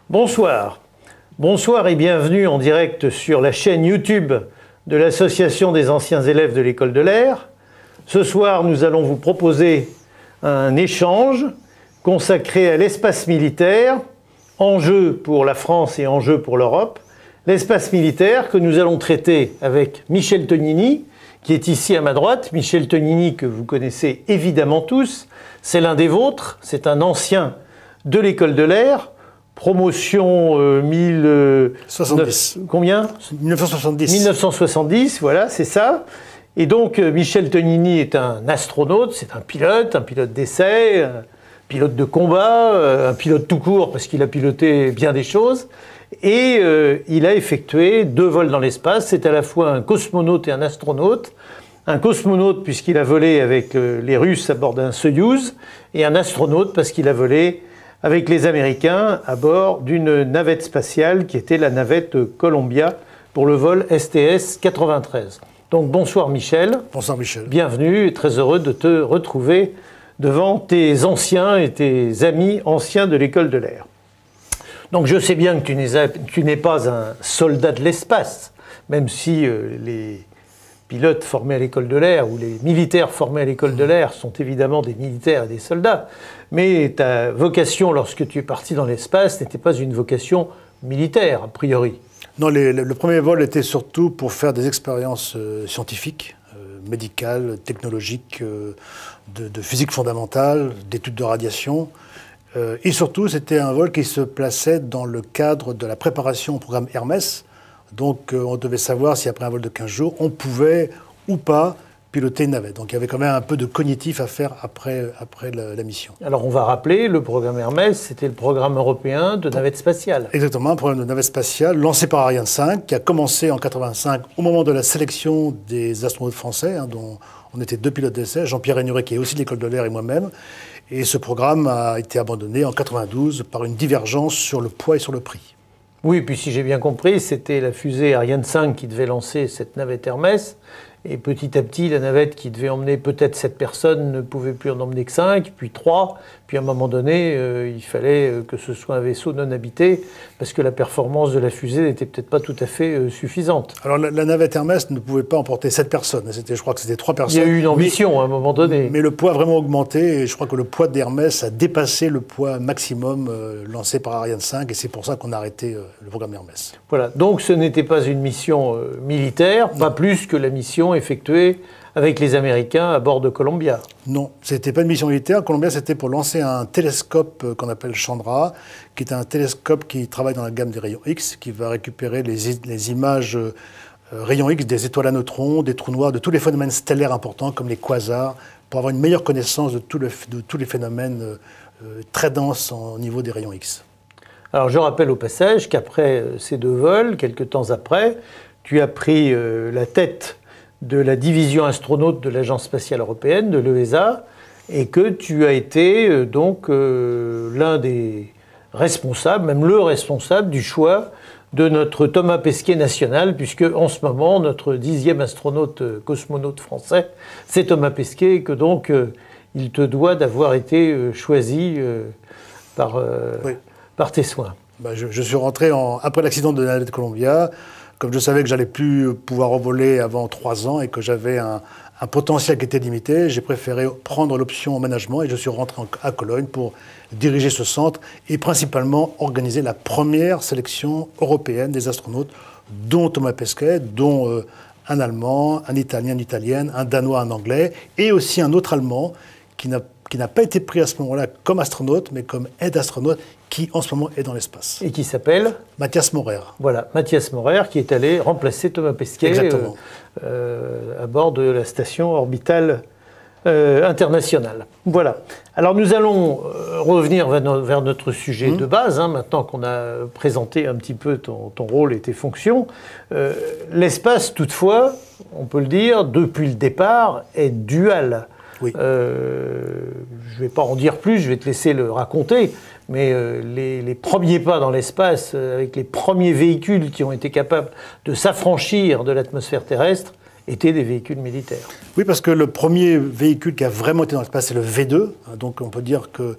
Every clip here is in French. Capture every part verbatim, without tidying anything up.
Bonsoir. Bonsoir et bienvenue en direct sur la chaîne YouTube de l'Association des anciens élèves de l'École de l'Air. Ce soir, nous allons vous proposer un échange consacré à l'espace militaire, enjeu pour la France et enjeu pour l'Europe. L'espace militaire que nous allons traiter avec Michel Tognini, qui est ici à ma droite. Michel Tognini, que vous connaissez évidemment tous, c'est l'un des vôtres, c'est un ancien de l'École de l'Air. Promotion euh, mille soixante-dix. Combien mille neuf cent soixante-dix. mille neuf cent soixante-dix, voilà, c'est ça. Et donc, euh, Michel Tognini est un astronaute, c'est un pilote, un pilote d'essai, un pilote de combat, euh, un pilote tout court parce qu'il a piloté bien des choses. Et euh, il a effectué deux vols dans l'espace. C'est à la fois un cosmonaute et un astronaute. Un cosmonaute puisqu'il a volé avec euh, les Russes à bord d'un Soyouz, et un astronaute parce qu'il a volé avec les Américains à bord d'une navette spatiale qui était la navette Columbia pour le vol S T S quatre-vingt-treize. Donc bonsoir Michel. Bonsoir Michel. Bienvenue et très heureux de te retrouver devant tes anciens et tes amis anciens de l'École de l'Air. Donc je sais bien que tu n'es pas un soldat de l'espace, même si euh, les pilotes formés à l'École de l'Air ou les militaires formés à l'École de l'Air sont évidemment des militaires et des soldats. Mais ta vocation, lorsque tu es parti dans l'espace, n'était pas une vocation militaire, a priori. Non, les, le premier vol était surtout pour faire des expériences euh, scientifiques, euh, médicales, technologiques, euh, de, de physique fondamentale, d'études de radiation. Euh, et surtout, c'était un vol qui se plaçait dans le cadre de la préparation au programme Hermès. Donc, euh, on devait savoir si après un vol de quinze jours, on pouvait ou pas piloter une navette. Donc il y avait quand même un peu de cognitif à faire après, après la, la mission. Alors on va rappeler, le programme Hermès, c'était le programme européen de navette spatiale. Exactement, un programme de navette spatiale lancé par Ariane cinq, qui a commencé en quatre-vingt-cinq au moment de la sélection des astronautes français, hein, dont on était deux pilotes d'essai, Jean-Pierre Régnuret, qui est aussi de l'École de l'Air, et moi-même. Et ce programme a été abandonné en quatre-vingt-douze par une divergence sur le poids et sur le prix. Oui, puis si j'ai bien compris, c'était la fusée Ariane cinq qui devait lancer cette navette Hermès. Et petit à petit, la navette qui devait emmener peut-être sept personnes ne pouvait plus en emmener que cinq, puis trois. Puis à un moment donné, euh, il fallait que ce soit un vaisseau non habité, parce que la performance de la fusée n'était peut-être pas tout à fait euh, suffisante. Alors la, la navette Hermès ne pouvait pas emporter sept personnes. C'était, je crois que c'était trois personnes. Il y a eu une ambition mais, à un moment donné. Mais le poids a vraiment augmenté, et je crois que le poids d'Hermès a dépassé le poids maximum euh, lancé par Ariane cinq, et c'est pour ça qu'on a arrêté euh, le programme Hermès. Voilà, donc ce n'était pas une mission euh, militaire, non. Pas plus que la mission effectuée avec les Américains à bord de Columbia. Non, ce n'était pas une mission militaire. Columbia, c'était pour lancer un télescope qu'on appelle Chandra, qui est un télescope qui travaille dans la gamme des rayons X, qui va récupérer les, les images euh, rayons X des étoiles à neutrons, des trous noirs, de tous les phénomènes stellaires importants comme les quasars, pour avoir une meilleure connaissance de, tout le, de tous les phénomènes euh, très denses au niveau des rayons X. Alors je rappelle au passage qu'après ces deux vols, quelques temps après, tu as pris euh, la tête de la division astronaute de l'Agence spatiale européenne, de l'E S A, et que tu as été euh, donc euh, l'un des responsables, même le responsable du choix de notre Thomas Pesquet national, puisque en ce moment, notre dixième astronaute euh, cosmonaute français, c'est Thomas Pesquet, et que donc euh, il te doit d'avoir été euh, choisi euh, par, euh, oui. par tes soins. Ben, je, je suis rentré en, après l'accident de la navette Columbia. Comme je savais que j'allais plus pouvoir revoler avant trois ans et que j'avais un, un potentiel qui était limité, j'ai préféré prendre l'option en management et je suis rentré en, à Cologne pour diriger ce centre et principalement organiser la première sélection européenne des astronautes, dont Thomas Pesquet, dont euh, un Allemand, un Italien, une Italienne, un Danois, un Anglais et aussi un autre Allemand qui n'a qui n'a pas été pris à ce moment-là comme astronaute, mais comme aide-astronaute, qui en ce moment est dans l'espace. Et qui s'appelle Mathias Maurer. Voilà, Mathias Maurer, qui est allé remplacer Thomas Pesquet euh, euh, à bord de la station orbitale euh, internationale. Voilà. Alors nous allons euh, revenir vers, no vers notre sujet mmh. de base, hein, maintenant qu'on a présenté un petit peu ton, ton rôle et tes fonctions. Euh, L'espace, toutefois, on peut le dire, depuis le départ, est dual. Oui. Euh, je ne vais pas en dire plus, je vais te laisser le raconter, mais euh, les, les premiers pas dans l'espace, euh, avec les premiers véhicules qui ont été capables de s'affranchir de l'atmosphère terrestre, étaient des véhicules militaires. Oui, parce que le premier véhicule qui a vraiment été dans l'espace, c'est le V deux. Donc on peut dire que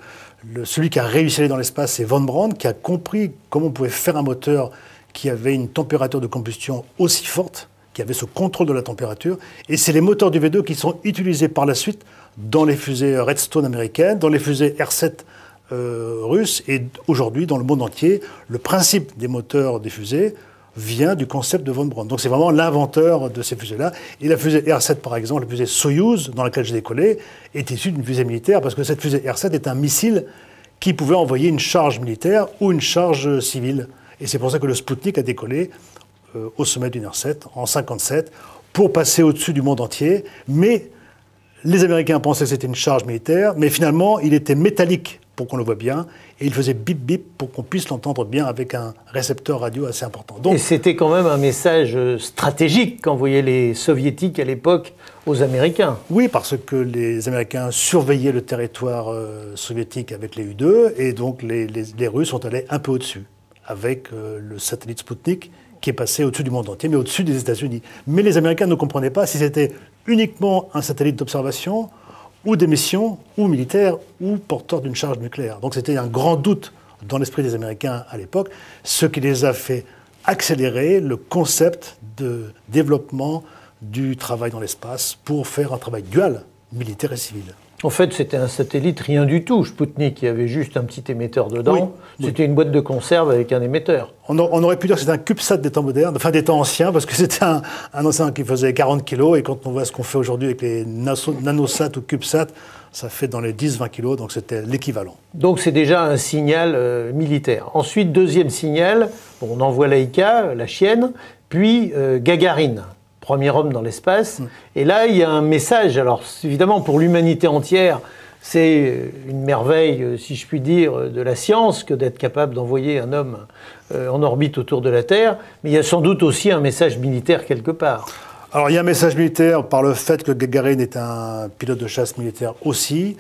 le, celui qui a réussi à aller dans l'espace, c'est Von Braun, qui a compris comment on pouvait faire un moteur qui avait une température de combustion aussi forte, qui avait ce contrôle de la température. Et c'est les moteurs du V deux qui sont utilisés par la suite dans les fusées Redstone américaines, dans les fusées R sept euh, russes, et aujourd'hui, dans le monde entier, le principe des moteurs des fusées vient du concept de Von Braun. Donc c'est vraiment l'inventeur de ces fusées-là. Et la fusée R sept, par exemple, la fusée Soyouz, dans laquelle j'ai décollé, est issue d'une fusée militaire, parce que cette fusée R sept est un missile qui pouvait envoyer une charge militaire ou une charge civile. Et c'est pour ça que le Sputnik a décollé euh, au sommet d'une R sept en cinquante-sept pour passer au-dessus du monde entier. Mais les Américains pensaient que c'était une charge militaire, mais finalement, il était métallique pour qu'on le voit bien, et il faisait bip bip pour qu'on puisse l'entendre bien avec un récepteur radio assez important. Donc, et c'était quand même un message stratégique qu'envoyaient les Soviétiques à l'époque aux Américains. Oui, parce que les Américains surveillaient le territoire euh, soviétique avec les U deux, et donc les, les, les Russes sont allés un peu au-dessus, avec euh, le satellite Sputnik, qui est passé au-dessus du monde entier, mais au-dessus des États-Unis. Mais les Américains ne comprenaient pas si c'était uniquement un satellite d'observation, ou des missions, ou militaires, ou porteurs d'une charge nucléaire. Donc c'était un grand doute dans l'esprit des Américains à l'époque, ce qui les a fait accélérer le concept de développement du travail dans l'espace pour faire un travail dual, militaire et civil. En fait, c'était un satellite rien du tout, Sputnik. Il y avait juste un petit émetteur dedans. Oui, c'était oui. une boîte de conserve avec un émetteur. On, on aurait pu dire que c'était un CubeSat des temps modernes, enfin des temps anciens, parce que c'était un, un ancien qui faisait quarante kilos, et quand on voit ce qu'on fait aujourd'hui avec les nanosats ou CubeSat, ça fait dans les dix à vingt kilos, donc c'était l'équivalent. Donc c'est déjà un signal euh, militaire. Ensuite, deuxième signal, bon, on envoie Laika, la chienne, puis euh, Gagarine. Premier homme dans l'espace. Mmh. Et là, il y a un message. Alors, évidemment, pour l'humanité entière, c'est une merveille, si je puis dire, de la science que d'être capable d'envoyer un homme euh, en orbite autour de la Terre. Mais il y a sans doute aussi un message militaire quelque part. Alors, il y a un message militaire par le fait que Gagarin est un pilote de chasse militaire aussi.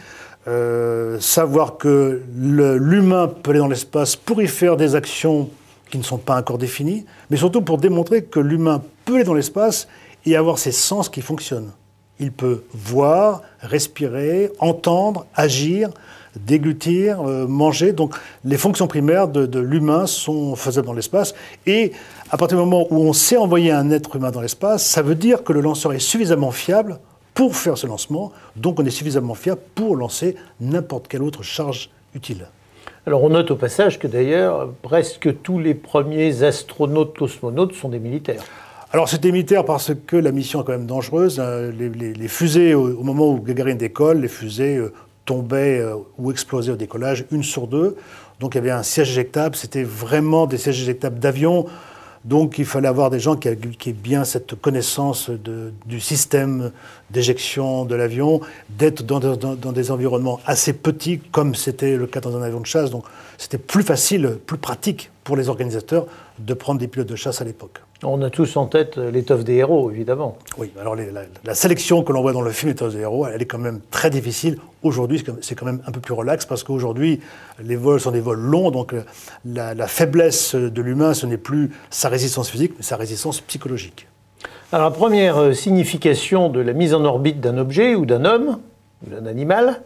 Euh, savoir que l'humain peut aller dans l'espace pour y faire des actions qui ne sont pas encore définis, mais surtout pour démontrer que l'humain peut aller dans l'espace et avoir ses sens qui fonctionnent. Il peut voir, respirer, entendre, agir, déglutir, euh, manger. Donc les fonctions primaires de, de l'humain sont faisables dans l'espace. Et à partir du moment où on sait envoyer un être humain dans l'espace, ça veut dire que le lanceur est suffisamment fiable pour faire ce lancement. Donc on est suffisamment fiable pour lancer n'importe quelle autre charge utile. Alors on note au passage que d'ailleurs, presque tous les premiers astronautes cosmonautes sont des militaires. Alors c'était militaire parce que la mission est quand même dangereuse. Les, les, les fusées, au, au moment où Gagarin décolle, les fusées euh, tombaient euh, ou explosaient au décollage, une sur deux. Donc il y avait un siège éjectable, c'était vraiment des sièges éjectables d'avion. Donc il fallait avoir des gens qui, qui aient bien cette connaissance de, du système d'éjection de l'avion, d'être dans, dans, dans des environnements assez petits, comme c'était le cas dans un avion de chasse. Donc c'était plus facile, plus pratique pour les organisateurs de prendre des pilotes de chasse à l'époque. On a tous en tête l'étoffe des héros, évidemment. Oui, alors les, la, la sélection que l'on voit dans le film L'étoffe des héros, elle est quand même très difficile. Aujourd'hui, c'est quand même un peu plus relax parce qu'aujourd'hui, les vols sont des vols longs, donc la, la faiblesse de l'humain, ce n'est plus sa résistance physique, mais sa résistance psychologique. Alors la première signification de la mise en orbite d'un objet ou d'un homme, ou d'un animal,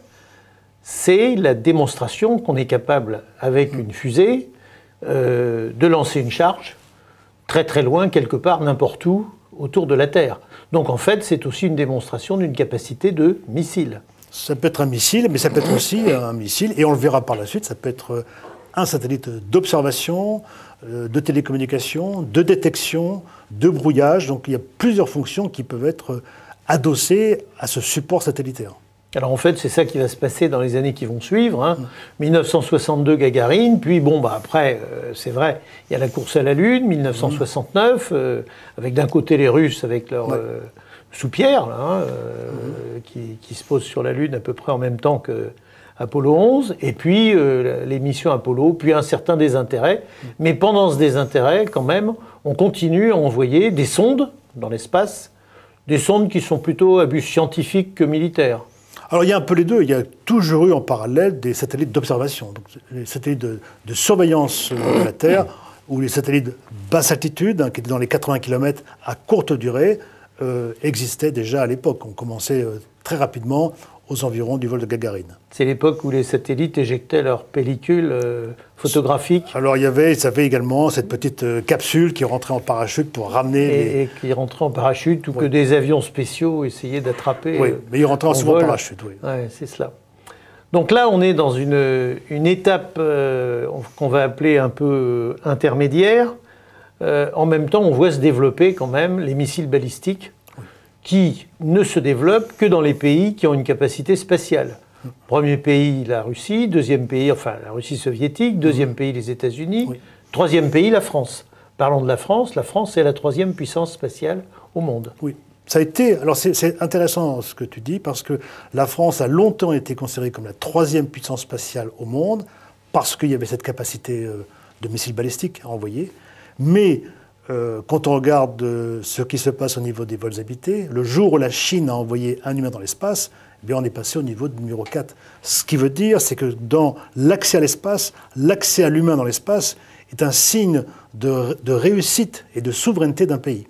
c'est la démonstration qu'on est capable, avec une fusée, euh, de lancer une charge très très loin, quelque part, n'importe où, autour de la Terre. Donc en fait, c'est aussi une démonstration d'une capacité de missile. Ça peut être un missile, mais ça peut être aussi un missile, et on le verra par la suite, ça peut être un satellite d'observation, de télécommunication, de détection, de brouillage. Donc il y a plusieurs fonctions qui peuvent être adossées à ce support satellitaire. Alors en fait, c'est ça qui va se passer dans les années qui vont suivre. Hein. mille neuf cent soixante-deux, Gagarine, puis bon, bah après, euh, c'est vrai, il y a la course à la Lune, mille neuf cent soixante-neuf, euh, avec d'un côté les Russes avec leur ouais. euh, sous-pierre, là, hein, euh, mmh. qui, qui se pose sur la Lune à peu près en même temps que Apollo onze, et puis euh, les missions Apollo, puis un certain désintérêt. Mmh. Mais pendant ce désintérêt, quand même, on continue à envoyer des sondes dans l'espace, des sondes qui sont plutôt à but scientifique que militaire. Alors il y a un peu les deux, il y a toujours eu en parallèle des satellites d'observation, donc les satellites de, de surveillance de la Terre, ou les satellites basse altitude, hein, qui étaient dans les quatre-vingts kilomètres à courte durée, euh, existaient déjà à l'époque. On commençait euh, très rapidement aux environs du vol de Gagarine. C'est l'époque où les satellites éjectaient leurs pellicules euh, photographiques. Alors il y avait, il y avait également cette petite euh, capsule qui rentrait en parachute pour ramener... Et, les... et qui rentrait en parachute, ou oui. que des avions spéciaux essayaient d'attraper. Oui, euh, mais ils rentraient en souvent en parachute, oui. Ouais, c'est cela. Donc là, on est dans une, une étape euh, qu'on va appeler un peu intermédiaire. Euh, en même temps, on voit se développer quand même les missiles balistiques, oui, qui ne se développent que dans les pays qui ont une capacité spatiale. Oui. Premier pays, la Russie. Deuxième pays, enfin la Russie soviétique. Deuxième oui. pays, les États-Unis. Oui. Troisième pays, la France. Parlons de la France. La France est la troisième puissance spatiale au monde. Oui. Ça a été, alors c'est intéressant ce que tu dis, parce que la France a longtemps été considérée comme la troisième puissance spatiale au monde, parce qu'il y avait cette capacité de missiles balistiques à envoyer. Mais euh, quand on regarde ce qui se passe au niveau des vols habités, le jour où la Chine a envoyé un humain dans l'espace, eh bien on est passé au niveau de numéro quatre. Ce qui veut dire, c'est que dans l'accès à l'espace, l'accès à l'humain dans l'espace est un signe de, de réussite et de souveraineté d'un pays.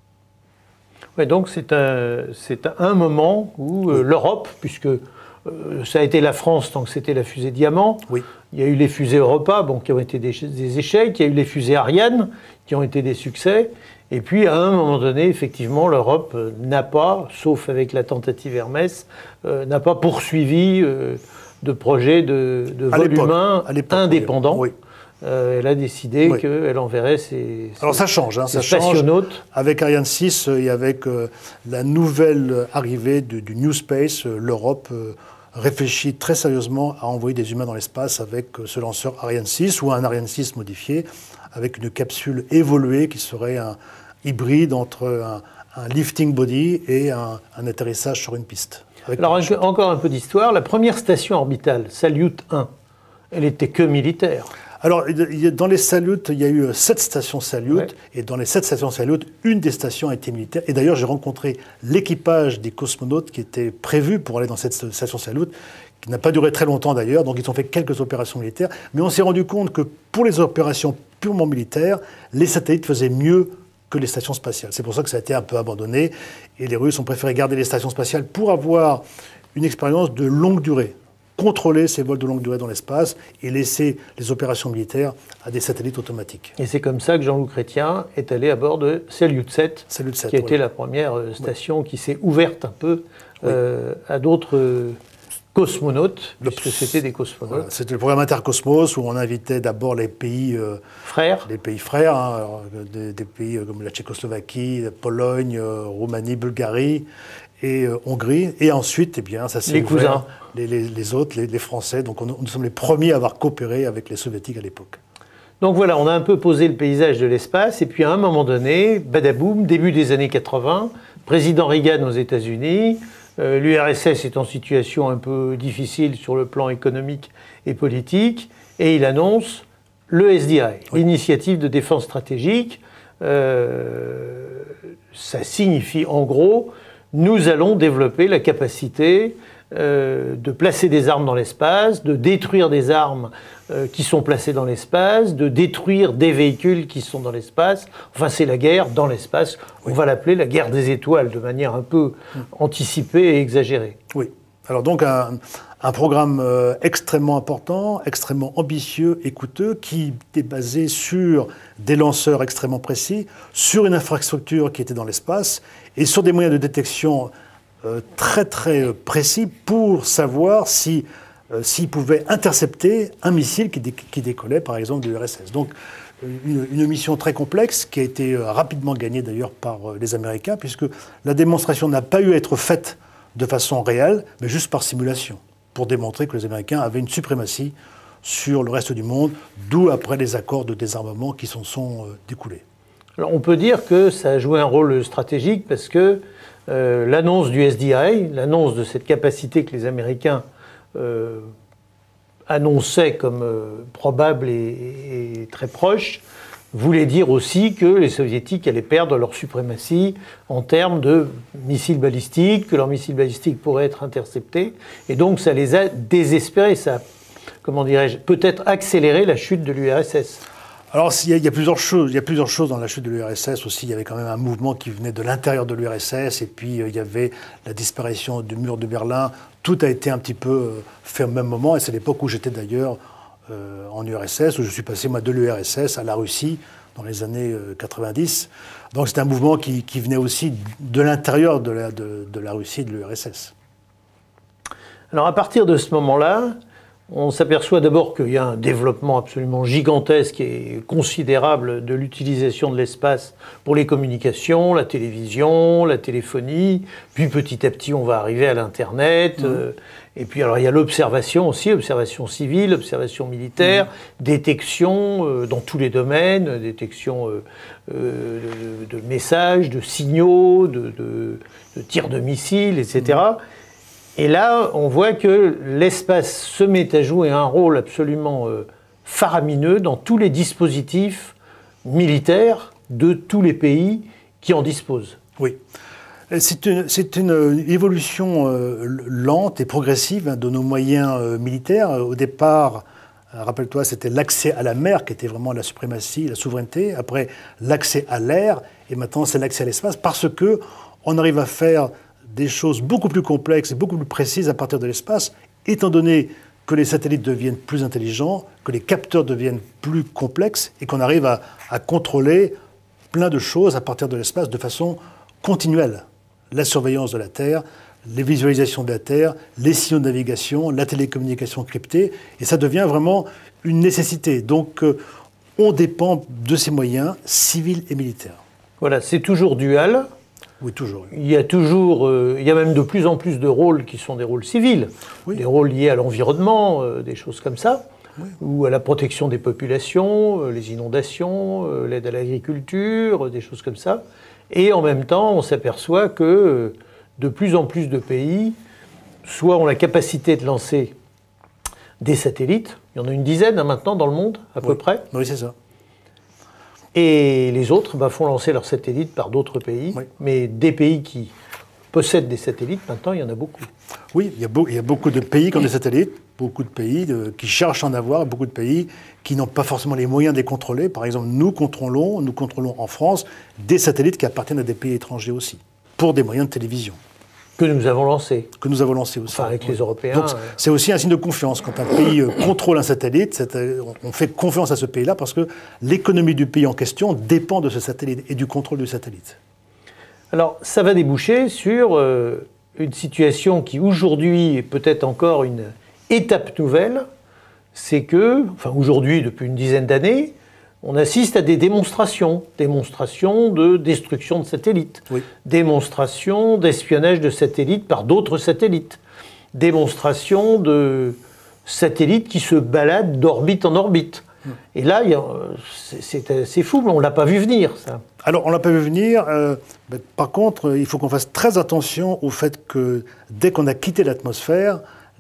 Ouais, donc c'est un, un moment où euh, oui. l'Europe, puisque euh, ça a été la France tant que c'était la fusée Diamant, oui. il y a eu les fusées Europa bon, qui ont été des, des échecs, il y a eu les fusées Ariane qui ont été des succès, et puis à un moment donné, effectivement, l'Europe euh, n'a pas, sauf avec la tentative Hermès, euh, n'a pas poursuivi euh, de projet de, de vol humain indépendant. Oui. Euh, elle a décidé oui. qu'elle enverrait ses, ses Alors ça change, hein, ses ça change spationautes. Avec Ariane six et avec euh, la nouvelle arrivée du, du New Space, euh, l'Europe euh, réfléchit très sérieusement à envoyer des humains dans l'espace avec euh, ce lanceur Ariane six ou un Ariane six modifié, avec une capsule évoluée qui serait un hybride entre un, un lifting body et un, un atterrissage sur une piste. Alors un, encore un peu d'histoire, la première station orbitale, Salyut un, elle était que militaire. Alors, dans les Salyut, il y a eu sept stations Salyut, ouais. et dans les sept stations Salyut, une des stations a été militaire. Et d'ailleurs, j'ai rencontré l'équipage des cosmonautes qui était prévu pour aller dans cette station Salyut, qui n'a pas duré très longtemps d'ailleurs, donc ils ont fait quelques opérations militaires. Mais on s'est rendu compte que pour les opérations purement militaires, les satellites faisaient mieux que les stations spatiales. C'est pour ça que ça a été un peu abandonné, et les Russes ont préféré garder les stations spatiales pour avoir une expérience de longue durée. Contrôler ces vols de longue durée dans l'espace et laisser les opérations militaires à des satellites automatiques. Et c'est comme ça que Jean-Loup Chrétien est allé à bord de Salyut sept, Salyut sept qui a voilà. été la première station oui. qui s'est ouverte un peu oui. euh, à d'autres cosmonautes, le, puisque c'était des cosmonautes. Voilà, c'était le programme Intercosmos où on invitait d'abord les pays euh, frères, les pays frères, hein, alors, des, des pays comme la Tchécoslovaquie, la Pologne, euh, Roumanie, Bulgarie et euh, Hongrie, et ensuite, eh bien, ça s'est les cousins, les, les, les autres, les, les Français. Donc, on, nous sommes les premiers à avoir coopéré avec les Soviétiques à l'époque. Donc voilà, on a un peu posé le paysage de l'espace, et puis à un moment donné, badaboum, début des années quatre-vingts, président Reagan aux États-Unis, euh, l'U R S S est en situation un peu difficile sur le plan économique et politique, et il annonce le S D I, oui. l'initiative de défense stratégique. Euh, ça signifie en gros, nous allons développer la capacité euh, de placer des armes dans l'espace, de détruire des armes euh, qui sont placées dans l'espace, de détruire des véhicules qui sont dans l'espace. Enfin, c'est la guerre dans l'espace. Oui. On va l'appeler la guerre des étoiles, de manière un peu mmh. anticipée et exagérée. Oui. Alors donc, un, un programme euh, extrêmement important, extrêmement ambitieux et coûteux, qui est basé sur des lanceurs extrêmement précis, sur une infrastructure qui était dans l'espace, et sur des moyens de détection euh, très très précis pour savoir si, euh, s'ils pouvaient intercepter un missile qui, dé qui décollait par exemple de l'U R S S. Donc une, une mission très complexe qui a été euh, rapidement gagnée d'ailleurs par euh, les Américains, puisque la démonstration n'a pas eu à être faite de façon réelle, mais juste par simulation, pour démontrer que les Américains avaient une suprématie sur le reste du monde, d'où après les accords de désarmement qui s'en sont euh, découlés. Alors on peut dire que ça a joué un rôle stratégique parce que euh, l'annonce du S D I, l'annonce de cette capacité que les Américains euh, annonçaient comme euh, probable et, et très proche, voulait dire aussi que les Soviétiques allaient perdre leur suprématie en termes de missiles balistiques, que leurs missiles balistiques pourraient être interceptés, et donc ça les a désespérés, ça a, comment dirais-je, peut-être accéléré la chute de l'U R S S. Alors, il y, a, il y a plusieurs choses. Il y a plusieurs choses dans la chute de l'U R S S aussi. Il y avait quand même un mouvement qui venait de l'intérieur de l'U R S S, et puis euh, il y avait la disparition du mur de Berlin. Tout a été un petit peu euh, fait au même moment, et c'est l'époque où j'étais d'ailleurs euh, en U R S S, où je suis passé moi de l'U R S S à la Russie dans les années euh, quatre-vingt-dix. Donc c'est un mouvement qui, qui venait aussi de l'intérieur de la, de, de la Russie et de l'U R S S. Alors à partir de ce moment-là, on s'aperçoit d'abord qu'il y a un développement absolument gigantesque et considérable de l'utilisation de l'espace pour les communications, la télévision, la téléphonie, puis petit à petit on va arriver à l'Internet, mmh. euh, et puis alors il y a l'observation aussi, observation civile, observation militaire, mmh. détection euh, dans tous les domaines, détection euh, euh, de, de messages, de signaux, de, de, de tirs de missiles, et cetera. Mmh. Et là, on voit que l'espace se met à jouer un rôle absolument euh, faramineux dans tous les dispositifs militaires de tous les pays qui en disposent. Oui. C'est une, c'est une évolution euh, lente et progressive hein, de nos moyens euh, militaires. Au départ, euh, rappelle-toi, c'était l'accès à la mer qui était vraiment la suprématie, la souveraineté. Après, l'accès à l'air. Et maintenant, c'est l'accès à l'espace parce qu'on arrive à faire des choses beaucoup plus complexes et beaucoup plus précises à partir de l'espace, étant donné que les satellites deviennent plus intelligents, que les capteurs deviennent plus complexes et qu'on arrive à, à contrôler plein de choses à partir de l'espace de façon continuelle. La surveillance de la Terre, les visualisations de la Terre, les signaux de navigation, la télécommunication cryptée, et ça devient vraiment une nécessité. Donc euh, on dépend de ces moyens civils et militaires. Voilà, c'est toujours dual. Oui, toujours. Il y a toujours, euh, il y a même de plus en plus de rôles qui sont des rôles civils, oui. Des rôles liés à l'environnement, euh, des choses comme ça, oui. Ou à la protection des populations, euh, les inondations, euh, l'aide à l'agriculture, euh, des choses comme ça. Et en même temps, on s'aperçoit que euh, de plus en plus de pays, soit ont la capacité de lancer des satellites, il y en a une dizaine hein, maintenant dans le monde, à oui. peu près. Oui, c'est ça. Et les autres bah, font lancer leurs satellites par d'autres pays. Oui. Mais des pays qui possèdent des satellites, maintenant, il y en a beaucoup. Oui, il y a, beau, il y a beaucoup de pays qui ont des satellites, beaucoup de pays de, qui cherchent à en avoir, beaucoup de pays qui n'ont pas forcément les moyens de les contrôler. Par exemple, nous contrôlons, nous contrôlons en France des satellites qui appartiennent à des pays étrangers aussi, pour des moyens de télévision. Que nous avons lancé. Que nous avons lancé aussi. Enfin, avec oui. les Européens. Donc, c'est aussi un signe de confiance. Quand un pays contrôle un satellite, on fait confiance à ce pays-là parce que l'économie du pays en question dépend de ce satellite et du contrôle du satellite. Alors, ça va déboucher sur euh, une situation qui, aujourd'hui, est peut-être encore une étape nouvelle. C'est que, enfin, aujourd'hui, depuis une dizaine d'années, on assiste à des démonstrations, démonstrations de destruction de satellites, oui. Démonstrations d'espionnage de satellites par d'autres satellites, démonstrations de satellites qui se baladent d'orbite en orbite. Mmh. Et là, c'est assez fou, mais on ne l'a pas vu venir, ça. Alors, on ne l'a pas vu venir. Euh, mais par contre, il faut qu'on fasse très attention au fait que dès qu'on a quitté l'atmosphère,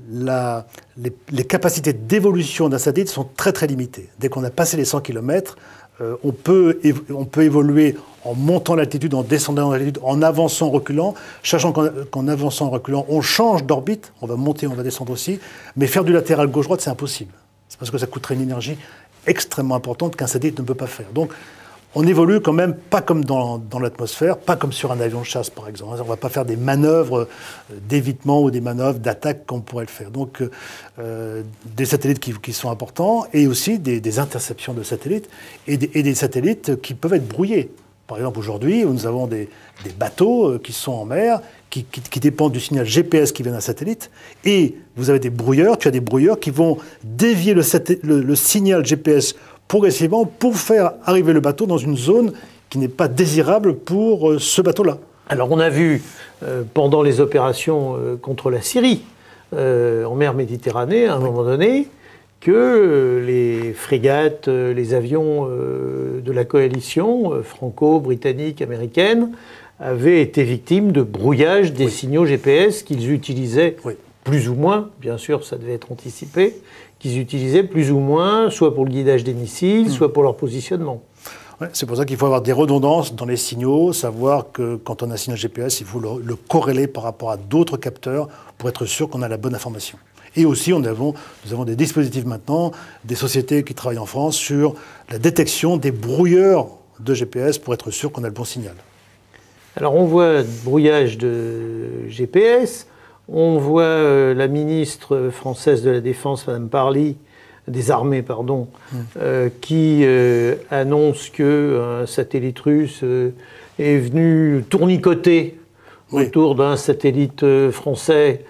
La, les, les capacités d'évolution d'un satellite sont très très limitées. Dès qu'on a passé les cent kilomètres, euh, on, peut on peut évoluer en montant l'altitude, en descendant l'altitude, en avançant, en reculant, sachant qu'en qu'en avançant, en reculant, on change d'orbite, on va monter, on va descendre aussi, mais faire du latéral gauche-droite, c'est impossible. C'est parce que ça coûterait une énergie extrêmement importante qu'un satellite ne peut pas faire. Donc, on évolue quand même pas comme dans, dans l'atmosphère, pas comme sur un avion de chasse, par exemple. On ne va pas faire des manœuvres d'évitement ou des manœuvres d'attaque comme on pourrait le faire. Donc, euh, des satellites qui, qui sont importants et aussi des, des interceptions de satellites et des, et des satellites qui peuvent être brouillés. Par exemple, aujourd'hui, nous avons des, des bateaux qui sont en mer, qui, qui, qui dépendent du signal G P S qui vient d'un satellite, et vous avez des brouilleurs, tu as des brouilleurs qui vont dévier le, le, le signal G P S progressivement pour faire arriver le bateau dans une zone qui n'est pas désirable pour euh, ce bateau-là. Alors on a vu euh, pendant les opérations euh, contre la Syrie, euh, en mer Méditerranée, à un oui. moment donné, que euh, les frégates, euh, les avions euh, de la coalition euh, franco-britannique, américaine, avaient été victimes de brouillage des oui. signaux G P S qu'ils utilisaient oui. plus ou moins, bien sûr ça devait être anticipé, qu'ils utilisaient plus ou moins, soit pour le guidage des missiles, mmh. soit pour leur positionnement. Ouais, c'est pour ça qu'il faut avoir des redondances dans les signaux, savoir que quand on a un signal G P S, il faut le, le corréler par rapport à d'autres capteurs pour être sûr qu'on a la bonne information. Et aussi, on avons, nous avons des dispositifs maintenant, des sociétés qui travaillent en France sur la détection des brouilleurs de G P S pour être sûr qu'on a le bon signal. Alors on voit brouillage de G P S, on voit euh, la ministre française de la Défense, Madame Parly, des armées, pardon, mmh. euh, qui euh, annonce qu'un satellite russe euh, est venu tournicoter oui. autour d'un satellite euh, français.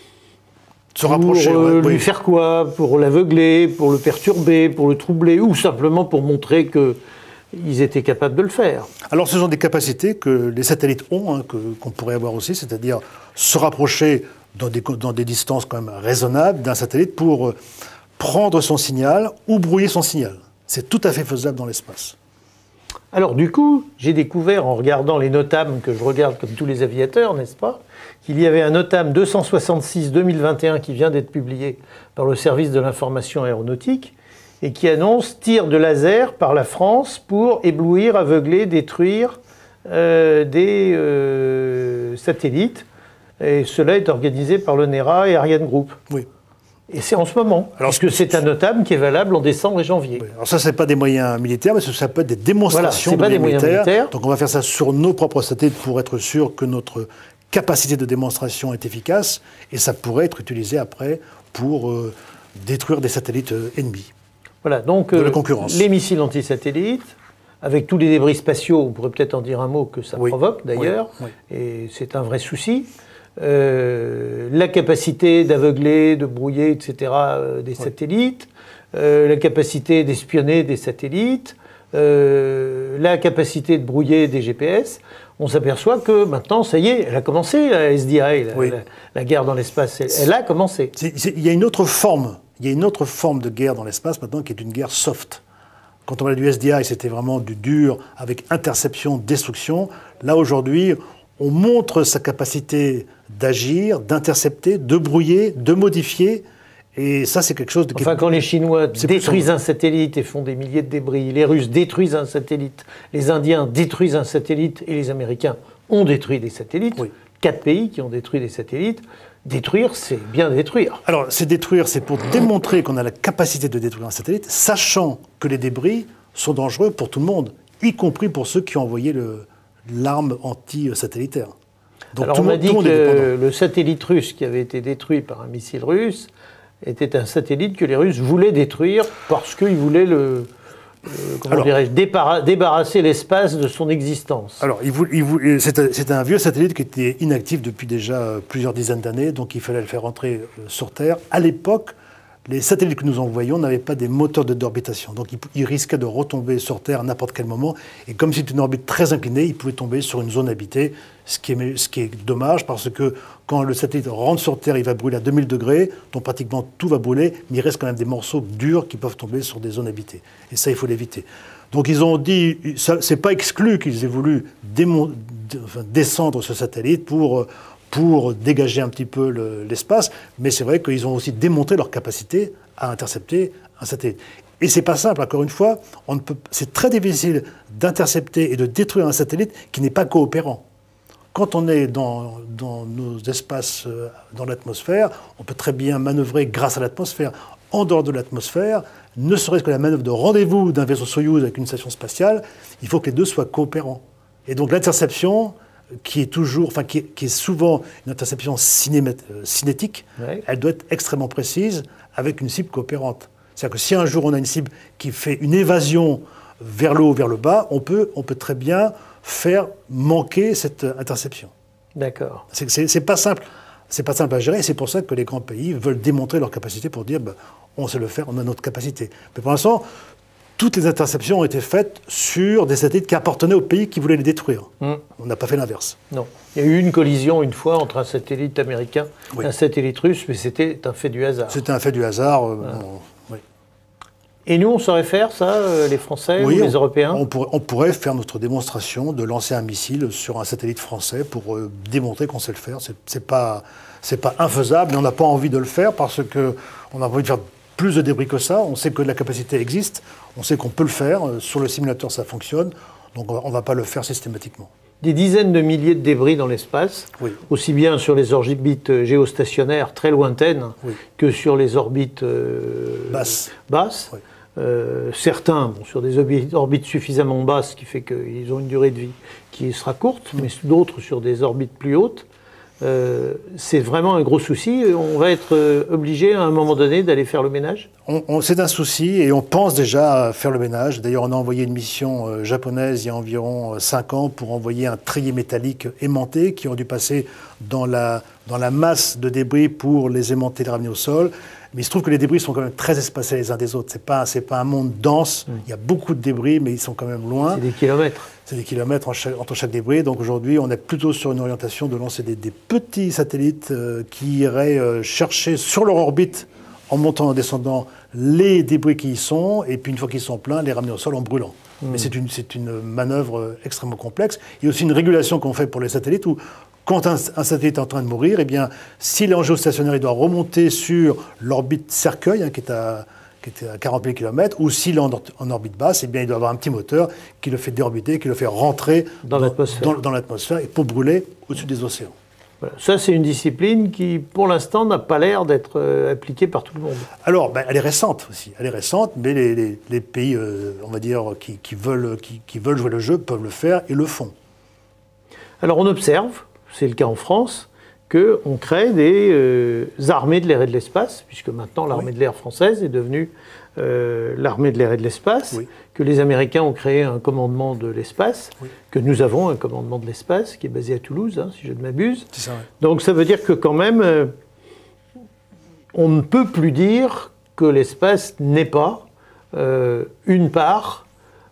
Se rapprocher, pour euh, ouais, lui oui. faire quoi? Pour l'aveugler, pour le perturber, pour le troubler, ou simplement pour montrer qu'ils étaient capables de le faire. Alors ce sont des capacités que les satellites ont, hein, que, qu'on pourrait avoir aussi, c'est-à-dire se rapprocher dans des, dans des distances quand même raisonnables d'un satellite pour euh, prendre son signal ou brouiller son signal. C'est tout à fait faisable dans l'espace. Alors du coup, j'ai découvert en regardant les NOTAM, que je regarde comme tous les aviateurs, n'est-ce pas, qu'il y avait un NOTAM deux cent soixante-six deux mille vingt et un qui vient d'être publié par le service de l'information aéronautique et qui annonce tir de laser par la France pour éblouir, aveugler, détruire euh, des euh, satellites. Et cela est organisé par le NERA et Ariane Group. Oui. Et c'est en ce moment, alors, parce que c'est un NOTAM qui est valable en décembre et janvier. Oui. Alors ça, ce n'est pas des moyens militaires, mais ça peut être des démonstrations voilà, de pas des militaires. moyens militaires. Donc on va faire ça sur nos propres satellites pour être sûr que notre capacité de démonstration est efficace, et ça pourrait être utilisé après pour euh, détruire des satellites euh, ennemis. Voilà, donc de euh, la concurrence. Les missiles antisatellites, avec tous les débris spatiaux, on pourrait peut-être en dire un mot que ça oui. provoque d'ailleurs, oui. Oui. et c'est un vrai souci. Euh, la capacité d'aveugler, de brouiller, et cetera euh, des oui. satellites, euh, la capacité d'espionner des satellites, euh, la capacité de brouiller des G P S. On s'aperçoit que maintenant, ça y est, elle a commencé, la S D I, la, oui. la, la guerre dans l'espace, elle, elle a commencé. C'est, c'est, il y a une autre forme, il y a une autre forme de guerre dans l'espace maintenant qui est une guerre soft. Quand on parlait du S D I, c'était vraiment du dur avec interception, destruction. Là, aujourd'hui, on montre sa capacité d'agir, d'intercepter, de brouiller, de modifier. Et ça, c'est quelque chose de... Enfin, quand les Chinois détruisent un satellite et font des milliers de débris, les Russes détruisent un satellite, les Indiens détruisent un satellite et les Américains ont détruit des satellites, oui. Quatre pays qui ont détruit des satellites, détruire, c'est bien détruire. Alors, c'est détruire, c'est pour démontrer qu'on a la capacité de détruire un satellite, sachant que les débris sont dangereux pour tout le monde, y compris pour ceux qui ont envoyé le... l'arme anti-satellitaire. Donc, alors, tout on m'a dit que le satellite russe qui avait été détruit par un missile russe était un satellite que les Russes voulaient détruire parce qu'ils voulaient le, euh, comment dirais-je, débarrasser l'espace de son existence. Alors, il voulait, il voulait, c'est, un, c'est un vieux satellite qui était inactif depuis déjà plusieurs dizaines d'années, donc il fallait le faire rentrer sur Terre. À l'époque, les satellites que nous envoyions n'avaient pas des moteurs de d'orbitation, donc ils, ils risquaient de retomber sur Terre à n'importe quel moment. Et comme c'était une orbite très inclinée, ils pouvaient tomber sur une zone habitée, ce qui est, ce qui est dommage parce que quand le satellite rentre sur Terre, il va brûler à deux mille degrés, donc pratiquement tout va brûler, mais il reste quand même des morceaux durs qui peuvent tomber sur des zones habitées. Et ça, il faut l'éviter. Donc ils ont dit, ça, c'est pas exclu qu'ils aient voulu démon, enfin, descendre ce satellite pour... pour dégager un petit peu le, l'espace, mais c'est vrai qu'ils ont aussi démontré leur capacité à intercepter un satellite. Et c'est pas simple, encore une fois, on ne peut, c'est très difficile d'intercepter et de détruire un satellite qui n'est pas coopérant. Quand on est dans, dans nos espaces, euh, dans l'atmosphère, on peut très bien manœuvrer grâce à l'atmosphère. En dehors de l'atmosphère, ne serait-ce que la manœuvre de rendez-vous d'un vaisseau Soyouz avec une station spatiale, il faut que les deux soient coopérants. Et donc l'interception... qui est toujours, enfin qui est, qui est souvent une interception cinéma, euh, cinétique, ouais. Elle doit être extrêmement précise avec une cible coopérante. C'est-à-dire que si un jour on a une cible qui fait une évasion vers le haut, vers le bas, on peut, on peut très bien faire manquer cette interception. D'accord. C'est, c'est, c'est pas simple, c'est pas simple à gérer. Et c'est pour ça que les grands pays veulent démontrer leur capacité pour dire, ben, on sait le faire, on a notre capacité. Mais pour l'instant, toutes les interceptions ont été faites sur des satellites qui appartenaient aux pays qui voulaient les détruire. Mmh. On n'a pas fait l'inverse. Non. Il y a eu une collision une fois entre un satellite américain oui. et un satellite russe, mais c'était un fait du hasard. C'était un fait du hasard. Euh, voilà. bon, oui. Et nous, on saurait faire ça, euh, les Français oui, ou les on, Européens on pourrait, on pourrait faire notre démonstration de lancer un missile sur un satellite français pour euh, démontrer qu'on sait le faire. C'est, c'est pas, c'est pas infaisable, mais on n'a pas envie de le faire parce qu'on a envie de faire plus de débris que ça. On sait que la capacité existe, on sait qu'on peut le faire. Sur le simulateur, ça fonctionne, donc on ne va pas le faire systématiquement. Des dizaines de milliers de débris dans l'espace, oui. aussi bien sur les orbites géostationnaires très lointaines oui. que sur les orbites euh, basses. basses. Oui. Euh, certains bon, sur des orbites, orbites suffisamment basses, ce qui fait qu'ils ont une durée de vie qui sera courte, mmh. mais d'autres sur des orbites plus hautes. Euh, c'est vraiment un gros souci. On va être euh, obligé à un moment donné d'aller faire le ménage. on, on, C'est un souci et on pense déjà à faire le ménage. D'ailleurs, on a envoyé une mission euh, japonaise il y a environ euh, cinq ans pour envoyer un treillis métallique aimanté qui ont dû passer dans la, dans la masse de débris pour les aimanter et les ramener au sol. Mais il se trouve que les débris sont quand même très espacés les uns des autres. Ce n'est pas, c'est pas un monde dense. Mmh. Il y a beaucoup de débris, mais ils sont quand même loin. C'est des kilomètres. C'est des kilomètres en chaque, entre chaque débris. Donc aujourd'hui, on est plutôt sur une orientation de lancer des, des petits satellites euh, qui iraient euh, chercher sur leur orbite, en montant et en descendant, les débris qui y sont. Et puis une fois qu'ils sont pleins, les ramener au sol en brûlant. Mmh. Mais c'est une, c'est une manœuvre extrêmement complexe. Il y a aussi une régulation qu'on fait pour les satellites où quand un, un satellite est en train de mourir, eh bien, s'il est en géostationnaire, il doit remonter sur l'orbite cercueil, hein, qui, est à, qui est à quarante mille kilomètres, ou s'il est en, en orbite basse, eh bien, il doit avoir un petit moteur qui le fait déorbiter, qui le fait rentrer dans, dans l'atmosphère. Dans, dans l'atmosphère et pour brûler au-dessus des océans. Voilà. Ça, c'est une discipline qui, pour l'instant, n'a pas l'air d'être euh, appliquée par tout le monde. Alors, ben, elle est récente aussi. Elle est récente, mais les, les, les pays, euh, on va dire, qui, qui, veulent, qui, qui veulent jouer le jeu peuvent le faire et le font. Alors, on observe, c'est le cas en France, qu'on crée des euh, armées de l'air et de l'espace, puisque maintenant l'armée oui. de l'air française est devenue euh, l'armée de l'air et de l'espace, oui. que les Américains ont créé un commandement de l'espace, oui. que nous avons un commandement de l'espace qui est basé à Toulouse, hein, si je ne m'abuse. C'est ça, oui. Donc ça veut dire que quand même, euh, on ne peut plus dire que l'espace n'est pas euh, une part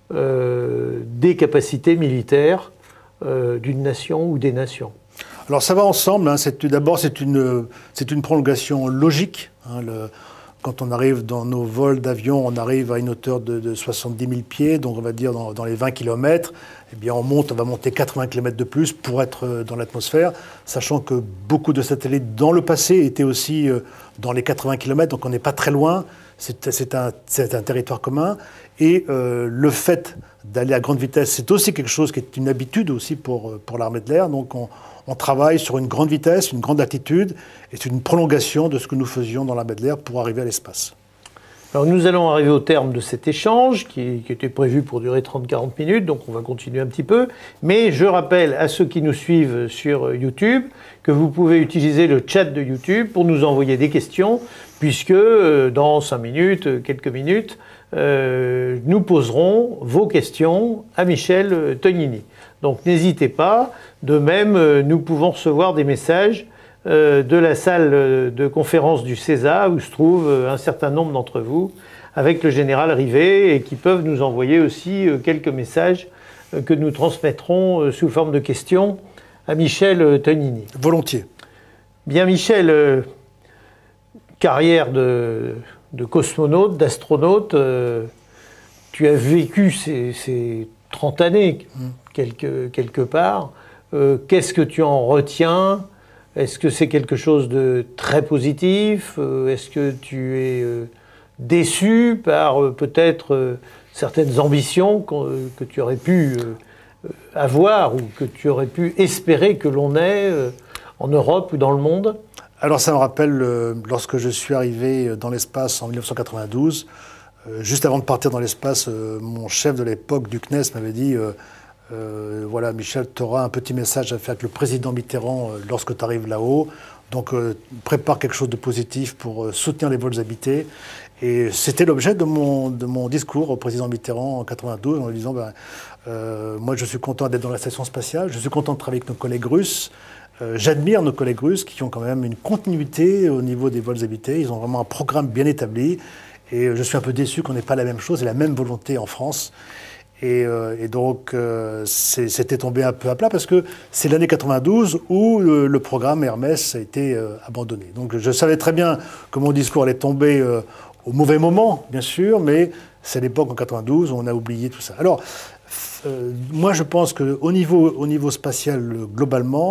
euh, des capacités militaires euh, d'une nation ou des nations. Alors ça va ensemble, hein. D'abord c'est une, c'est une prolongation logique. Hein. Le, quand on arrive dans nos vols d'avion, on arrive à une hauteur de, de soixante-dix mille pieds, donc on va dire dans, dans les vingt kilomètres, eh bien on monte, on va monter quatre-vingts kilomètres de plus pour être dans l'atmosphère, sachant que beaucoup de satellites dans le passé étaient aussi dans les quatre-vingts kilomètres, donc on n'est pas très loin, c'est, c'est, un, c'est un territoire commun. Et euh, le fait d'aller à grande vitesse, c'est aussi quelque chose qui est une habitude aussi pour, pour l'armée de l'air, donc on On travaille sur une grande vitesse, une grande altitude, et c'est une prolongation de ce que nous faisions dans l'armée de l'air pour arriver à l'espace. Alors nous allons arriver au terme de cet échange qui, qui était prévu pour durer trente à quarante minutes, donc on va continuer un petit peu. Mais je rappelle à ceux qui nous suivent sur YouTube que vous pouvez utiliser le chat de YouTube pour nous envoyer des questions, puisque euh, dans cinq minutes, quelques minutes, euh, nous poserons vos questions à Michel Tognini. Donc n'hésitez pas. De même, euh, nous pouvons recevoir des messages euh, de la salle de conférence du CESA où se trouvent euh, un certain nombre d'entre vous avec le général Rivet et qui peuvent nous envoyer aussi euh, quelques messages euh, que nous transmettrons euh, sous forme de questions à Michel Tognini. Volontiers. Bien Michel, euh, carrière de, de cosmonaute, d'astronaute, euh, tu as vécu ces, ces trente années mmh. quelque, quelque part. Euh, qu'est-ce que tu en retiens? Est-ce que c'est quelque chose de très positif? euh, Est-ce que tu es euh, déçu par euh, peut-être euh, certaines ambitions que tu aurais pu euh, avoir ou que tu aurais pu espérer que l'on ait euh, en Europe ou dans le monde? Alors ça me rappelle euh, lorsque je suis arrivé dans l'espace en mille neuf cent quatre-vingt-douze, euh, juste avant de partir dans l'espace, euh, mon chef de l'époque du C N E S m'avait dit euh, Euh, voilà, Michel, tu auras un petit message à faire avec le président Mitterrand euh, lorsque tu arrives là-haut. Donc, euh, prépare quelque chose de positif pour euh, soutenir les vols habités. Et c'était l'objet de mon, de mon discours au président Mitterrand en quatre-vingt-douze, en lui disant ben, euh, moi, je suis content d'être dans la station spatiale, je suis content de travailler avec nos collègues russes. Euh, j'admire nos collègues russes qui ont quand même une continuité au niveau des vols habités. Ils ont vraiment un programme bien établi. Et je suis un peu déçu qu'on n'ait pas la même chose et la même volonté en France. Et, euh, et donc, euh, c'était tombé un peu à plat parce que c'est l'année quatre-vingt-douze où euh, le programme Hermès a été euh, abandonné. Donc, je savais très bien que mon discours allait tomber euh, au mauvais moment, bien sûr, mais c'est l'époque en quatre-vingt-douze où on a oublié tout ça. Alors, euh, moi, je pense qu'au niveau, au niveau spatial, globalement,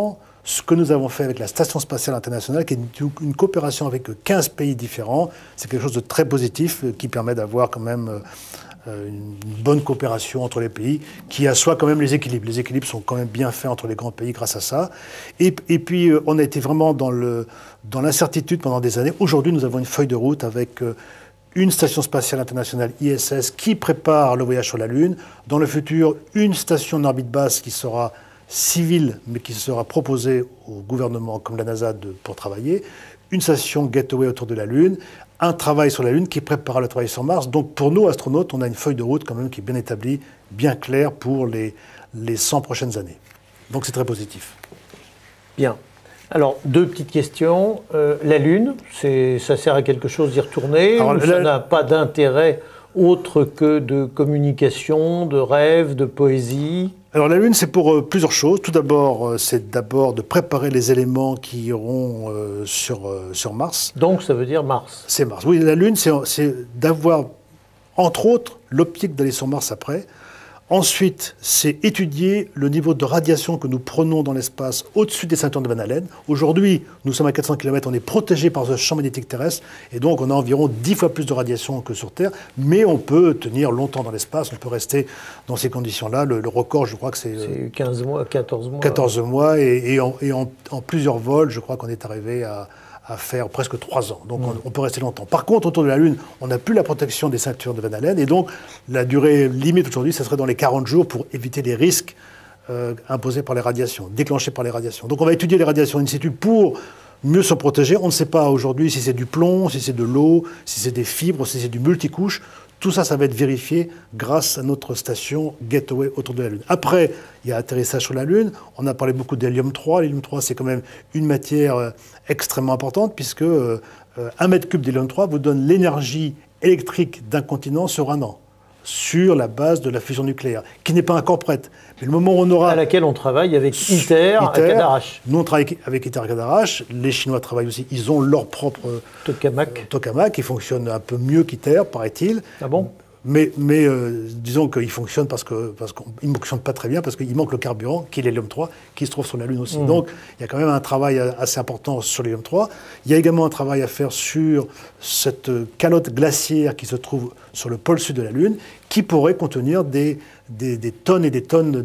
Ce que nous avons fait avec la Station spatiale internationale, qui est une, une coopération avec quinze pays différents, c'est quelque chose de très positif euh, qui permet d'avoir quand même euh, une bonne coopération entre les pays, qui assoit quand même les équilibres. Les équilibres sont quand même bien faits entre les grands pays grâce à ça. Et, et puis, euh, on a été vraiment dans le, dans l'incertitude pendant des années. Aujourd'hui, nous avons une feuille de route avec euh, une station spatiale internationale I S S qui prépare le voyage sur la Lune. Dans le futur, une station en orbite basse qui sera civile, mais qui sera proposée au gouvernement comme la NASA de, pour travailler. Une station Gateway autour de la Lune. Un travail sur la Lune qui prépare le travail sur Mars. Donc pour nous, astronautes, on a une feuille de route quand même qui est bien établie, bien claire pour les, les cent prochaines années. Donc c'est très positif. Bien. Alors, deux petites questions. Euh, la Lune, ça sert à quelque chose d'y retourner Alors, ou ça n'a pas d'intérêt autre que de communication, de rêve, de poésie? Alors la Lune, c'est pour euh, plusieurs choses. Tout d'abord, euh, c'est d'abord de préparer les éléments qui iront euh, sur, euh, sur Mars. Donc ça veut dire Mars? C'est Mars. Oui, la Lune, c'est d'avoir, entre autres, l'optique d'aller sur Mars après. Ensuite, c'est étudier le niveau de radiation que nous prenons dans l'espace au-dessus des ceintures de Van Allen. Aujourd'hui, nous sommes à quatre cents kilomètres, on est protégé par ce champ magnétique terrestre, et donc on a environ dix fois plus de radiation que sur Terre, mais on peut tenir longtemps dans l'espace, on peut rester dans ces conditions-là. Le, le record, je crois que c'est... C'est quinze mois, quatorze mois. quatorze mois, et, et, en, et en, en plusieurs vols, je crois qu'on est arrivé à... à faire presque trois ans. Donc, mmh. on, on peut rester longtemps. Par contre, autour de la Lune, on n'a plus la protection des ceintures de Van Allen. Et donc, la durée limite aujourd'hui, ce serait dans les quarante jours pour éviter les risques euh, imposés par les radiations, déclenchés par les radiations. Donc, on va étudier les radiations in situ pour mieux se protéger. On ne sait pas aujourd'hui si c'est du plomb, si c'est de l'eau, si c'est des fibres, si c'est du multicouche. Tout ça, ça va être vérifié grâce à notre station Gateway autour de la Lune. Après, il y a atterrissage sur la Lune. On a parlé beaucoup d'hélium trois. L'hélium trois, c'est quand même une matière euh, extrêmement importante puisque euh, un mètre cube d'hélium trois vous donne l'énergie électrique d'un continent sur un an, sur la base de la fusion nucléaire, qui n'est pas encore prête. Mais le moment où on aura... À laquelle on travaille avec ITER, ITER à Cadarache. Nous, on travaille avec ITER à Cadarache. Les Chinois travaillent aussi. Ils ont leur propre... Tokamak. Euh, Tokamak, qui fonctionne un peu mieux qu'ITER, paraît-il. Ah bon? Mais, mais euh, disons qu'il fonctionne parce que parce qu'il ne fonctionne pas très bien, parce qu'il manque le carburant, qui est l'hélium trois, qui se trouve sur la Lune aussi. Mmh. Donc, il y a quand même un travail assez important sur l'hélium trois. Il y a également un travail à faire sur cette calotte glaciaire qui se trouve sur le pôle sud de la Lune, qui pourrait contenir des, des, des tonnes et des tonnes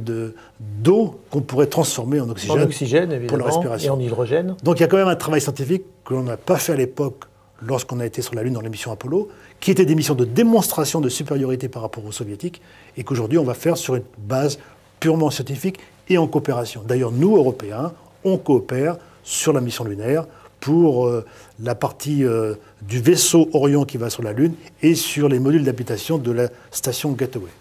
d'eau qu'on pourrait transformer en oxygène, en oxygène évidemment, pour la respiration. Et en hydrogène. Donc, il y a quand même un travail scientifique que l'on n'a pas fait à l'époque lorsqu'on a été sur la Lune dans l'émission Apollo, qui était des missions de démonstration de supériorité par rapport aux soviétiques, et qu'aujourd'hui on va faire sur une base purement scientifique et en coopération. D'ailleurs, nous, Européens, on coopère sur la mission lunaire pour euh, la partie euh, du vaisseau Orion qui va sur la Lune et sur les modules d'habitation de la station Gateway.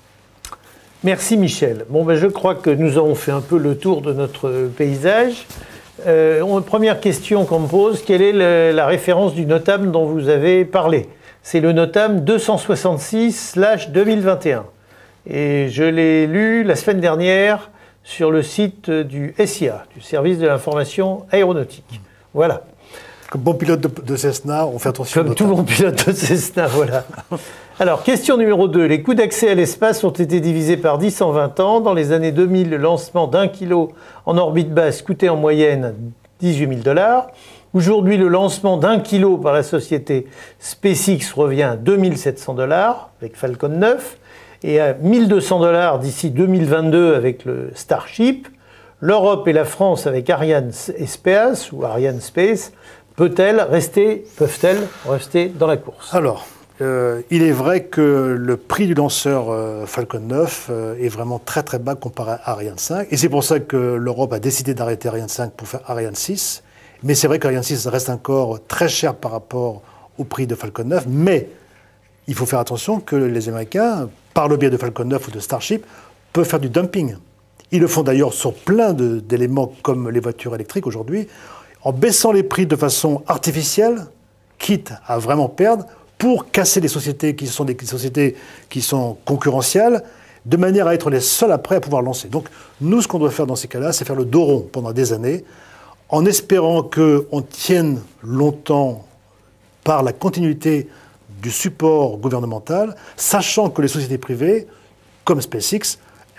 Merci Michel. Bon, ben, je crois que nous avons fait un peu le tour de notre paysage. Euh, première question qu'on me pose, quelle est le, la référence du NOTAM dont vous avez parlé? C'est le NOTAM deux cent soixante-six slash deux mille vingt et un. Et je l'ai lu la semaine dernière sur le site du S I A, du Service de l'information aéronautique. Voilà. Comme bon pilote de, de Cessna, on fait attention. Comme tout bon pilote de Cessna, voilà. Alors, question numéro deux. Les coûts d'accès à l'espace ont été divisés par dix en vingt ans. Dans les années deux mille, le lancement d'un kilo en orbite basse coûtait en moyenne dix-huit mille dollars. Aujourd'hui, le lancement d'un kilo par la société SpaceX revient à deux mille sept cents dollars avec Falcon neuf et à mille deux cents dollars d'ici deux mille vingt-deux avec le Starship. L'Europe et la France avec Ariane Space ou Ariane Space peut-elle rester, peuvent-elles rester dans la course? Alors, euh, il est vrai que le prix du lanceur euh, Falcon neuf euh, est vraiment très très bas comparé à Ariane cinq. Et c'est pour ça que l'Europe a décidé d'arrêter Ariane cinq pour faire Ariane six. Mais c'est vrai qu'Ariane six reste encore très cher par rapport au prix de Falcon neuf. Mais il faut faire attention que les Américains, par le biais de Falcon neuf ou de Starship, peuvent faire du dumping. Ils le font d'ailleurs sur plein d'éléments comme les voitures électriques aujourd'hui, en baissant les prix de façon artificielle, quitte à vraiment perdre, pour casser les sociétés qui sont des sociétés qui sont concurrentielles, de manière à être les seuls après à pouvoir lancer. Donc nous, ce qu'on doit faire dans ces cas-là, c'est faire le dos rond pendant des années, en espérant qu'on tienne longtemps par la continuité du support gouvernemental, sachant que les sociétés privées, comme SpaceX,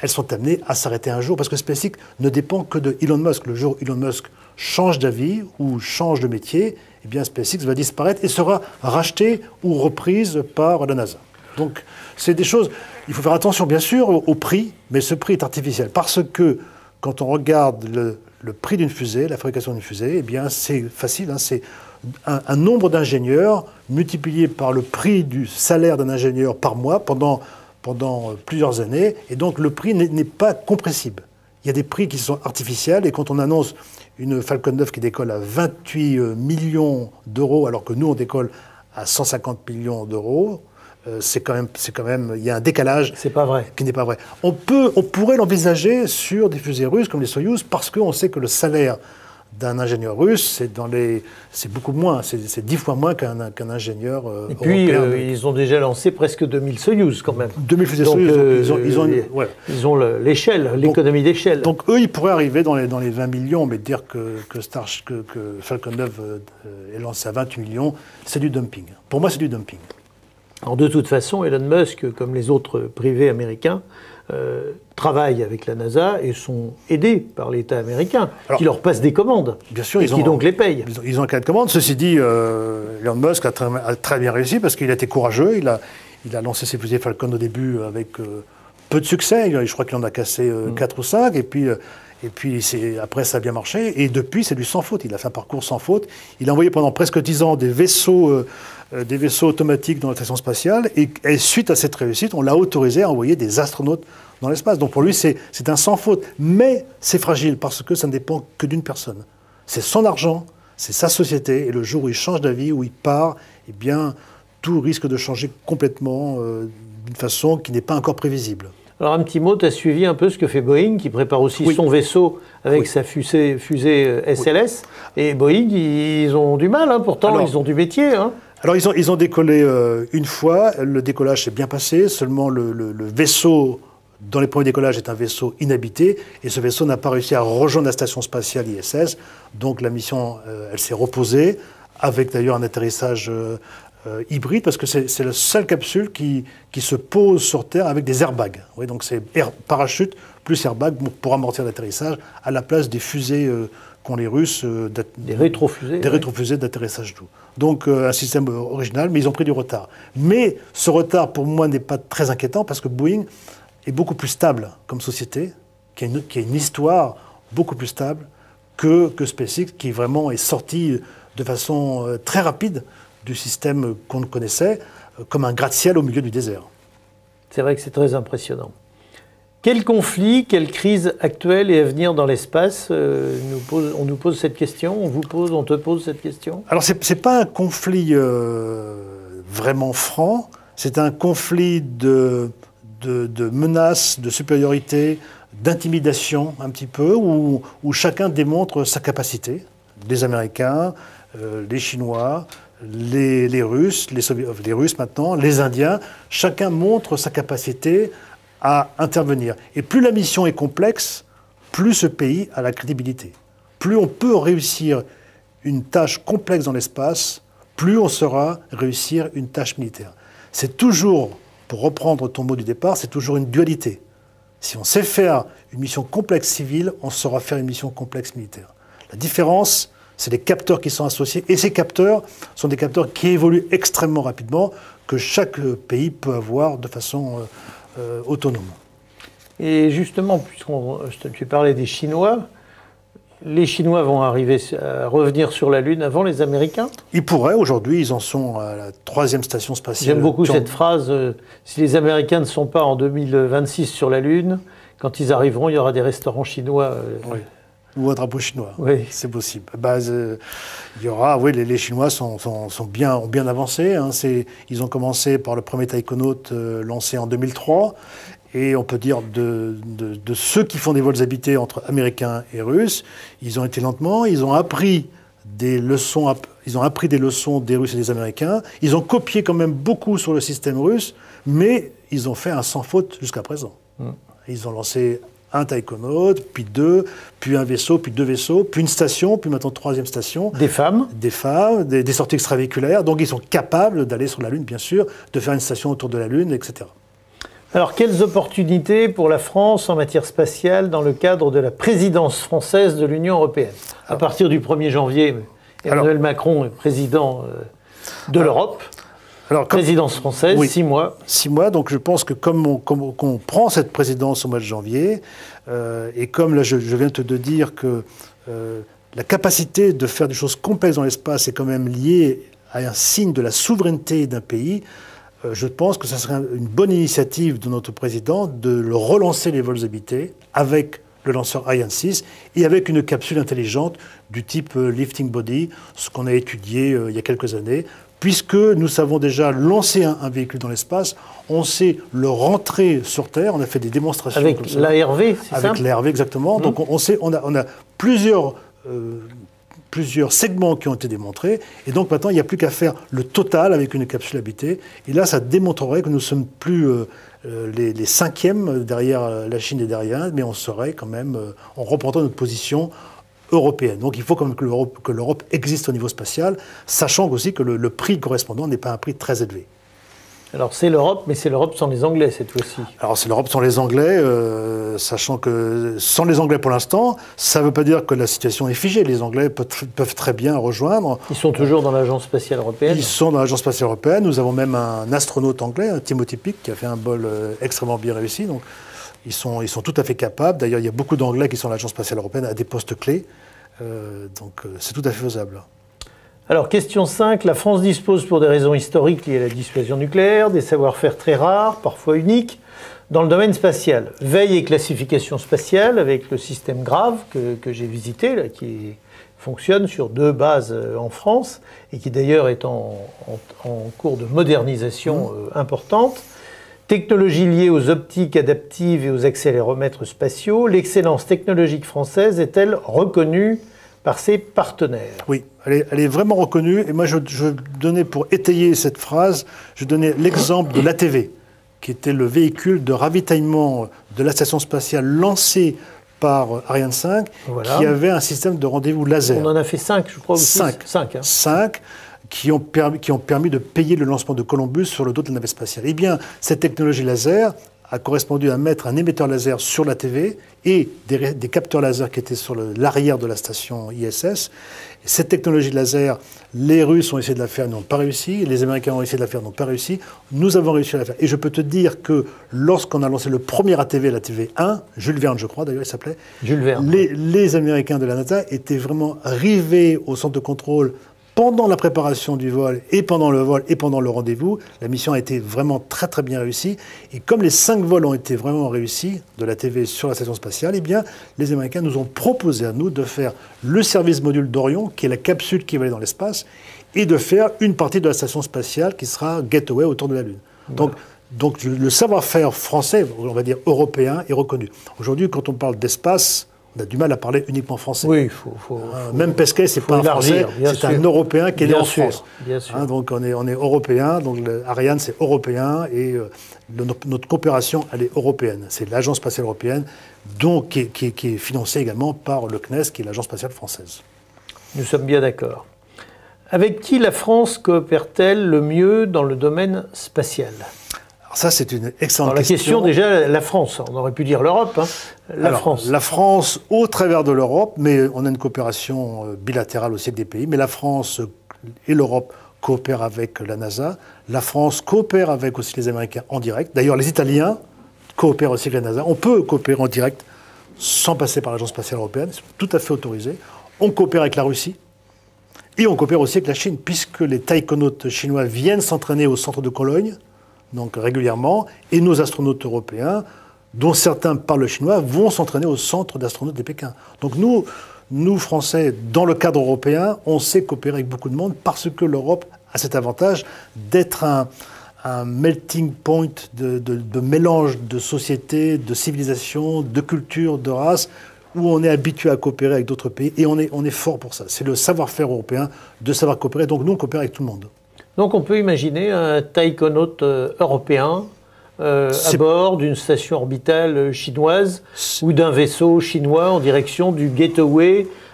elles sont amenées à s'arrêter un jour, parce que SpaceX ne dépend que de Elon Musk. Le jour où Elon Musk change d'avis ou change de métier, eh bien SpaceX va disparaître et sera racheté ou reprise par la NASA. Donc c'est des choses, il faut faire attention bien sûr au, au prix, mais ce prix est artificiel, parce que quand on regarde le, le prix d'une fusée, la fabrication d'une fusée, eh bien c'est facile, hein, c'est un, un nombre d'ingénieurs multiplié par le prix du salaire d'un ingénieur par mois pendant, pendant plusieurs années, et donc le prix n'est pas compressible. Il y a des prix qui sont artificiels, et quand on annonce une Falcon neuf qui décolle à vingt-huit millions d'euros, alors que nous on décolle à cent cinquante millions d'euros, Euh, c'est quand même, c'est quand même, il y a un décalage c'est pas vrai. qui n'est pas vrai. On peut, on pourrait l'envisager sur des fusées russes comme les Soyouz, parce qu'on sait que le salaire d'un ingénieur russe, c'est dans les, c'est beaucoup moins, c'est dix fois moins qu'un qu'un ingénieur euh, Et puis européen. euh, ils ont déjà lancé presque deux mille Soyouz quand même. deux mille fusées Donc, Soyouz, euh, ils ont, ils ont, une, ouais. ils ont l'échelle, l'économie d'échelle. Donc eux, ils pourraient arriver dans les, dans les vingt millions, mais dire que, que, Star, que, que Falcon neuf euh, est lancé à vingt-huit millions, c'est du dumping. Pour moi, c'est du dumping. Alors de toute façon, Elon Musk, comme les autres privés américains, euh, travaillent avec la NASA et sont aidés par l'État américain, Alors, qui leur passe des commandes, bien sûr, et ils qui ont, donc les payent. Ils ont, ils ont un cas de commande. Ceci dit, euh, Elon Musk a très, a très bien réussi parce qu'il a été courageux. Il a, il a lancé ses fusées Falcon au début avec euh, peu de succès. Je crois qu'il en a cassé euh, mm. quatre ou cinq. Et puis, euh, et puis après, ça a bien marché. Et depuis, c'est du sans faute. Il a fait un parcours sans faute. Il a envoyé pendant presque dix ans des vaisseaux... Euh, des vaisseaux automatiques dans la station spatiale, et, et suite à cette réussite, on l'a autorisé à envoyer des astronautes dans l'espace. Donc pour lui, c'est un sans faute. Mais c'est fragile, parce que ça ne dépend que d'une personne. C'est son argent, c'est sa société, et le jour où il change d'avis, où il part, eh bien, tout risque de changer complètement euh, d'une façon qui n'est pas encore prévisible. Alors un petit mot, tu as suivi un peu ce que fait Boeing, qui prépare aussi oui. son vaisseau avec oui. sa fusée, fusée S L S. Oui. Et Boeing, ils ont du mal, hein, pourtant, Alors, ils ont du métier. Hein. Alors, ils ont, ils ont décollé euh, une fois, le décollage s'est bien passé, seulement le, le, le vaisseau, dans les premiers décollages, est un vaisseau inhabité, et ce vaisseau n'a pas réussi à rejoindre la station spatiale I S S, donc la mission, euh, elle s'est reposée, avec d'ailleurs un atterrissage euh, euh, hybride, parce que c'est la seule capsule qui, qui se pose sur Terre avec des airbags. Oui, donc c'est air, parachute plus airbag pour amortir l'atterrissage, à la place des fusées euh, qu'ont les Russes, euh, des rétrofusées, des ouais. rétrofusées d'atterrissage doux. Donc euh, un système original, mais ils ont pris du retard. Mais ce retard, pour moi, n'est pas très inquiétant, parce que Boeing est beaucoup plus stable comme société, qui a une, qui a une histoire beaucoup plus stable que, que SpaceX, qui vraiment est sorti de façon euh, très rapide du système qu'on connaissait, euh, comme un gratte-ciel au milieu du désert. C'est vrai que c'est très impressionnant. Quel conflit, quelle crise actuelle et à venir dans l'espace euh, nous pose, on nous pose cette question, on vous pose, on te pose cette question? Alors, ce n'est pas un conflit euh, vraiment franc, c'est un conflit de, de, de menaces, de supériorité, d'intimidation un petit peu, où, où chacun démontre sa capacité. Les Américains, euh, les Chinois, les, les Russes, les, les Russes maintenant, les Indiens, chacun montre sa capacité à intervenir. Et plus la mission est complexe, plus ce pays a la crédibilité. Plus on peut réussir une tâche complexe dans l'espace, plus on saura réussir une tâche militaire. C'est toujours, pour reprendre ton mot du départ, c'est toujours une dualité. Si on sait faire une mission complexe civile, on saura faire une mission complexe militaire. La différence, c'est les capteurs qui sont associés, et ces capteurs sont des capteurs qui évoluent extrêmement rapidement, que chaque pays peut avoir de façon euh, euh, autonome. Et justement, puisqu'on tu parlais des Chinois, les Chinois vont arriver à revenir sur la Lune avant les Américains? Ils pourraient, aujourd'hui, ils en sont à la troisième station spatiale. J'aime beaucoup cette phrase, euh, si les Américains ne sont pas en deux mille vingt-six sur la Lune, quand ils arriveront, il y aura des restaurants chinois. Euh, oui. Ou un drapeau chinois, oui. C'est possible. Bah, euh, il y aura, oui, les, les Chinois sont, sont, sont bien, ont bien avancé. Hein, ils ont commencé par le premier taïkonaute euh, lancé en deux mille trois. Et on peut dire de, de, de ceux qui font des vols habités entre Américains et Russes, ils ont été lentement, ils ont appris des leçons, ils ont appris des leçons des Russes et des Américains. Ils ont copié quand même beaucoup sur le système russe, mais ils ont fait un sans faute jusqu'à présent. Mm. Ils ont lancé un taïkonaute, puis deux, puis un vaisseau, puis deux vaisseaux, puis une station, puis maintenant troisième station. Des femmes Des femmes, des, des sorties extravéhiculaires. Donc ils sont capables d'aller sur la Lune, bien sûr, de faire une station autour de la Lune, et cetera. Alors, quelles opportunités pour la France en matière spatiale dans le cadre de la présidence française de l'Union européenne? À partir du premier janvier, Emmanuel alors, Macron est président de l'Europe. Alors, comme, présidence française, oui, six mois. Six mois, donc je pense que comme on, comme, qu'on prend cette présidence au mois de janvier, euh, et comme là je, je viens de te dire que euh, la capacité de faire des choses complexes dans l'espace est quand même liée à un signe de la souveraineté d'un pays, euh, je pense que ça serait une bonne initiative de notre président de le relancer les vols habités avec le lanceur Ariane six et avec une capsule intelligente du type euh, Lifting Body, ce qu'on a étudié euh, il y a quelques années, puisque nous savons déjà lancer un, un véhicule dans l'espace, on sait le rentrer sur Terre, on a fait des démonstrations. Avec l'A R V, c'est ça? Avec l'A R V, exactement. Mmh. Donc on, sait, on, a, on a plusieurs, euh, plusieurs segments qui ont été démontrés, et donc maintenant il n'y a plus qu'à faire le total avec une capsule habitée, et là ça démontrerait que nous ne sommes plus euh, les, les cinquièmes derrière la Chine et derrière, mais on serait quand même, euh, on reprendrait notre position européenne. Donc il faut quand même que l'Europe, que l'Europe existe au niveau spatial, sachant aussi que le, le prix correspondant n'est pas un prix très élevé. Alors c'est l'Europe, mais c'est l'Europe sans les Anglais cette fois-ci. Alors c'est l'Europe sans les Anglais, euh, sachant que sans les Anglais pour l'instant, ça ne veut pas dire que la situation est figée. Les Anglais peuvent, peuvent très bien rejoindre. Ils sont toujours dans l'Agence spatiale européenne. Ils sont dans l'Agence spatiale européenne. Nous avons même un astronaute anglais, Timothy Peake, qui a fait un vol euh, extrêmement bien réussi. Donc ils sont, ils sont tout à fait capables. D'ailleurs, il y a beaucoup d'Anglais qui sont dans l'Agence spatiale européenne à des postes clés. Euh, donc euh, c'est tout à fait faisable. Alors, question cinq, la France dispose pour des raisons historiques liées à la dissuasion nucléaire, des savoir-faire très rares, parfois uniques, dans le domaine spatial. Veille et classification spatiale avec le système GRAVE que, que j'ai visité, là, qui fonctionne sur deux bases en France et qui d'ailleurs est en, en, en cours de modernisation mmh. euh, importante. Technologies liées aux optiques adaptives et aux accéléromètres spatiaux, l'excellence technologique française est-elle reconnue par ses partenaires? Oui, elle est, elle est vraiment reconnue. Et moi, je, je donnais, pour étayer cette phrase, je donnais l'exemple de l'A T V, qui était le véhicule de ravitaillement de la station spatiale lancé par Ariane cinq, voilà. Qui avait un système de rendez-vous laser. On en a fait cinq, je crois, aussi. Cinq. Cinq, hein. Cinq. Qui ont, permis, qui ont permis de payer le lancement de Columbus sur le dos de la navette spatiale. Eh bien, cette technologie laser a correspondu à mettre un émetteur laser sur l'A T V et des, des capteurs laser qui étaient sur le, l'arrière de la station I S S. Cette technologie laser, les Russes ont essayé de la faire, n'ont pas réussi. Les Américains ont essayé de la faire, n'ont pas réussi. Nous avons réussi à la faire. Et je peux te dire que lorsqu'on a lancé le premier A T V, l'A T V un, Jules Verne, je crois, d'ailleurs, il s'appelait. Jules Verne. Les, les Américains de la NASA étaient vraiment rivés au centre de contrôle pendant la préparation du vol et pendant le vol et pendant le rendez-vous. La mission a été vraiment très très bien réussie. Et comme les cinq vols ont été vraiment réussis de l'A T V sur la station spatiale, eh bien, les Américains nous ont proposé à nous de faire le service module d'Orion, qui est la capsule qui va aller dans l'espace, et de faire une partie de la station spatiale qui sera Gateway autour de la Lune. Voilà. Donc, donc le savoir-faire français, on va dire européen, est reconnu. Aujourd'hui, quand on parle d'espace, on a du mal à parler uniquement français. Oui, il faut, faut, euh, faut... Même Pesquet, c'est pas un Français, c'est un Européen qui est né en France. Bien sûr. Hein, donc on est, on est européen, donc le, Ariane c'est européen et euh, le, notre coopération elle est européenne. C'est l'Agence spatiale européenne, donc, qui, est, qui, est, qui est financée également par le C N E S, qui est l'Agence spatiale française. Nous sommes bien d'accord. Avec qui la France coopère-t-elle le mieux dans le domaine spatial ? Alors ça, c'est une excellente Alors, la question. question, déjà, la France. On aurait pu dire l'Europe. Hein. La Alors, France. La France, au travers de l'Europe, mais on a une coopération bilatérale aussi avec des pays, mais la France et l'Europe coopèrent avec la NASA. La France coopère avec aussi les Américains en direct. D'ailleurs, les Italiens coopèrent aussi avec la NASA. On peut coopérer en direct sans passer par l'Agence spatiale européenne. C'est tout à fait autorisé. On coopère avec la Russie. Et on coopère aussi avec la Chine, puisque les taïkonautes chinois viennent s'entraîner au centre de Cologne, donc régulièrement, et nos astronautes européens, dont certains parlent chinois, vont s'entraîner au centre d'astronautes de Pékin. Donc nous, nous, Français, dans le cadre européen, on sait coopérer avec beaucoup de monde parce que l'Europe a cet avantage d'être un, un melting point de, de, de mélange de sociétés, de civilisations, de cultures, de races, où on est habitué à coopérer avec d'autres pays, et on est, on est fort pour ça. C'est le savoir-faire européen de savoir coopérer, donc nous, on coopère avec tout le monde. Donc on peut imaginer un taïkonaute européen euh, à bord d'une station orbitale chinoise ou d'un vaisseau chinois en direction du Gateway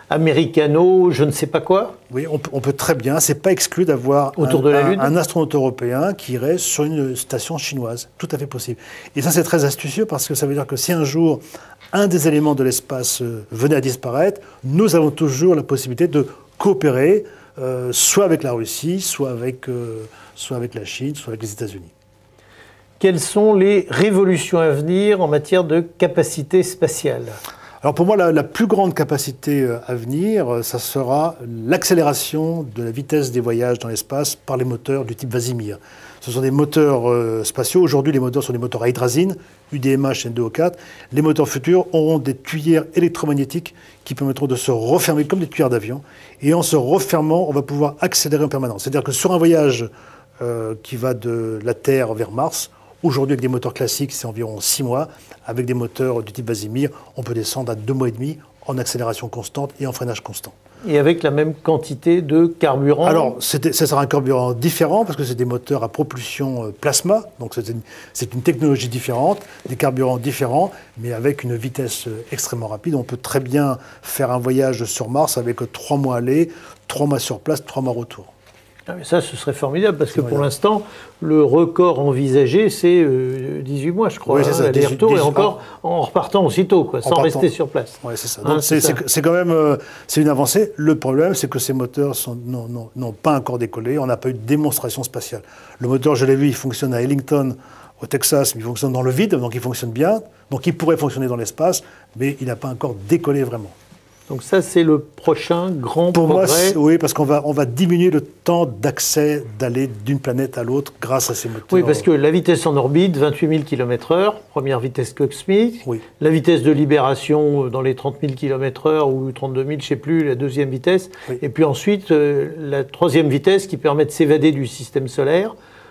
américano, je ne sais pas quoi? Oui, on peut, on peut très bien. C'est pas exclu d'avoir autour un, de la un, Lune, un astronaute européen qui irait sur une station chinoise. Tout à fait possible. Et ça, c'est très astucieux parce que ça veut dire que si un jour un des éléments de l'espace euh, venait à disparaître, nous avons toujours la possibilité de coopérer, euh, soit avec la Russie, soit avec, euh, soit avec la Chine, soit avec les États-Unis. Quelles sont les révolutions à venir en matière de capacité spatiale? Alors pour moi, la, la plus grande capacité à venir, ça sera l'accélération de la vitesse des voyages dans l'espace par les moteurs du type Vasimir. Ce sont des moteurs euh, spatiaux. Aujourd'hui, les moteurs sont des moteurs à hydrazine, U D M H N deux O quatre. Les moteurs futurs auront des tuyères électromagnétiques qui permettront de se refermer comme des tuyères d'avion. Et en se refermant, on va pouvoir accélérer en permanence. C'est-à-dire que sur un voyage euh, qui va de la Terre vers Mars, aujourd'hui, avec des moteurs classiques, c'est environ six mois. Avec des moteurs du type Vasimir, on peut descendre à deux mois et demi en accélération constante et en freinage constant. Et avec la même quantité de carburant? Alors, ce sera un carburant différent parce que c'est des moteurs à propulsion plasma. Donc, c'est une, une technologie différente, des carburants différents, mais avec une vitesse extrêmement rapide. On peut très bien faire un voyage sur Mars avec trois mois aller, trois mois sur place, trois mois retour. Ah mais ça, ce serait formidable, parce que pour l'instant, le record envisagé, c'est euh, dix-huit mois, je crois, oui, hein, l'aller-retour, et encore en repartant aussitôt, quoi, sans partant. rester sur place. Oui, c'est ça. Donc, hein, c'est quand même euh, c'est une avancée. Le problème, c'est que ces moteurs n'ont pas encore décollé. On n'a pas eu de démonstration spatiale. Le moteur, je l'ai vu, il fonctionne à Ellington, au Texas, mais il fonctionne dans le vide, donc il fonctionne bien. Donc il pourrait fonctionner dans l'espace, mais il n'a pas encore décollé vraiment. Donc ça, c'est le prochain grand Pour progrès. Moi, oui, parce qu'on va, on va diminuer le temps d'accès, d'aller d'une planète à l'autre grâce à ces moteurs. Oui, parce que la vitesse en orbite, vingt-huit mille kilomètres heure, première vitesse cosmique. Oui. La vitesse de libération dans les trente mille kilomètres heure ou trente-deux mille, je ne sais plus, la deuxième vitesse. Oui. Et puis ensuite, euh, la troisième vitesse qui permet de s'évader du système solaire.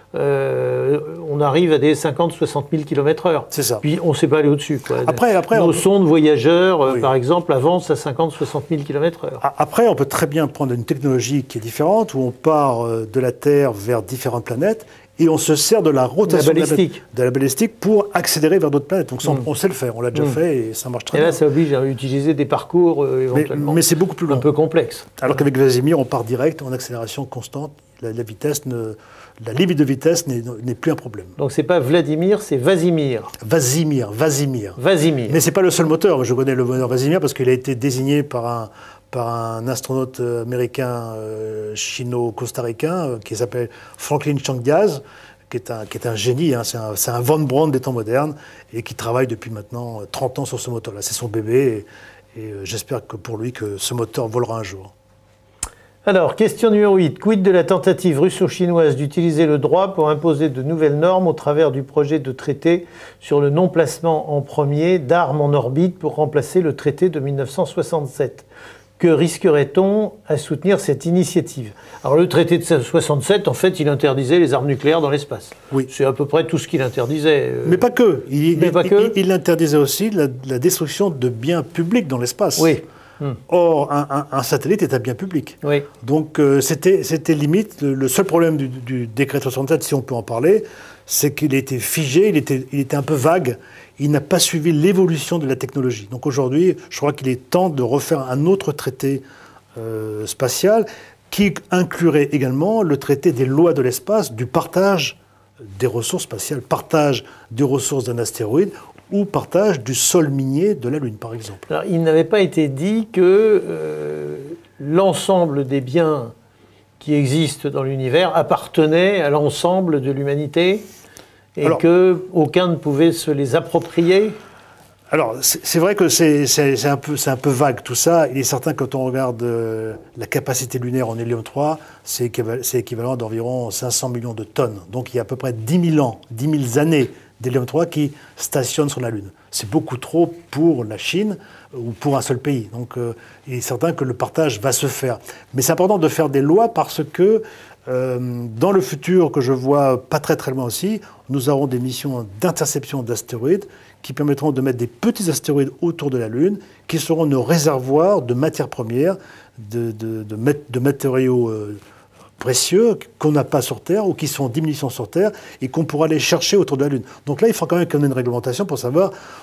Euh, on arrive à des cinquante à soixante mille kilomètres heure. C'est ça. Puis on ne sait pas aller au-dessus. Quoi. Après, après, Nos on... sondes voyageurs, oui. par exemple, avancent à cinquante à soixante mille kilomètres heure. Après, on peut très bien prendre une technologie qui est différente, où on part de la Terre vers différentes planètes, et on se sert de la rotation la balistique. De, la, de la balistique pour accélérer vers d'autres planètes. Donc ça, mm. on sait le faire, on l'a déjà mm. fait, et ça marche très et bien. Et là, ça oblige à utiliser des parcours euh, éventuellement mais, mais c'est beaucoup plus long. Un peu complexe. Alors qu'avec Vasimir, on part direct en accélération constante. La, la vitesse ne... La limite de vitesse n'est plus un problème. Donc c'est pas Vladimir, c'est Vasimir. Vasimir, Vasimir. Vasimir. Mais c'est pas le seul moteur. Je connais le moteur Vasimir parce qu'il a été désigné par un, par un astronaute américain euh, chino-costaricain euh, qui s'appelle Franklin Chang-Diaz, qui est un, qui est un génie. Hein. C'est un, un Von Braun des temps modernes et qui travaille depuis maintenant trente ans sur ce moteur-là. C'est son bébé et, et euh, j'espère que pour lui que ce moteur volera un jour. Alors, question numéro huit. Quid de la tentative russo-chinoise d'utiliser le droit pour imposer de nouvelles normes au travers du projet de traité sur le non-placement en premier d'armes en orbite pour remplacer le traité de mille neuf cent soixante-sept? Que risquerait-on à soutenir cette initiative? Alors, le traité de soixante-sept, en fait, il interdisait les armes nucléaires dans l'espace. Oui. C'est à peu près tout ce qu'il interdisait. Euh... Mais pas que. Il, Mais il, pas il, que. Il interdisait aussi la, la destruction de biens publics dans l'espace. Oui. Hmm. Or, un, un, un satellite est un bien public. Oui. Donc, euh, c'était limite. Le, le seul problème du, du décret soixante-sept, si on peut en parler, c'est qu'il était figé, il était, il était un peu vague. Il n'a pas suivi l'évolution de la technologie. Donc aujourd'hui, je crois qu'il est temps de refaire un autre traité euh, spatial qui inclurait également le traité des lois de l'espace, du partage des ressources spatiales, partage des ressources d'un astéroïde, ou partage du sol minier de la Lune, par exemple. Alors, il n'avait pas été dit que euh, l'ensemble des biens qui existent dans l'univers appartenaient à l'ensemble de l'humanité et qu'aucun ne pouvait se les approprier? Alors, c'est vrai que c'est un, un peu vague tout ça. Il est certain que quand on regarde euh, la capacité lunaire en hélium trois, c'est équivalent, équivalent d'environ cinq cents millions de tonnes. Donc il y a à peu près dix mille ans, dix mille années d'hélium trois qui stationnent sur la Lune. C'est beaucoup trop pour la Chine ou pour un seul pays. Donc euh, il est certain que le partage va se faire. Mais c'est important de faire des lois parce que euh, dans le futur, que je vois pas très très loin aussi, nous aurons des missions d'interception d'astéroïdes qui permettront de mettre des petits astéroïdes autour de la Lune, qui seront nos réservoirs de matières premières, de, de, de, mat de matériaux euh, précieux qu'on n'a pas sur Terre ou qui sont en diminution sur Terre et qu'on pourra aller chercher autour de la Lune. Donc là, il faut quand même qu'on ait une réglementation pour savoir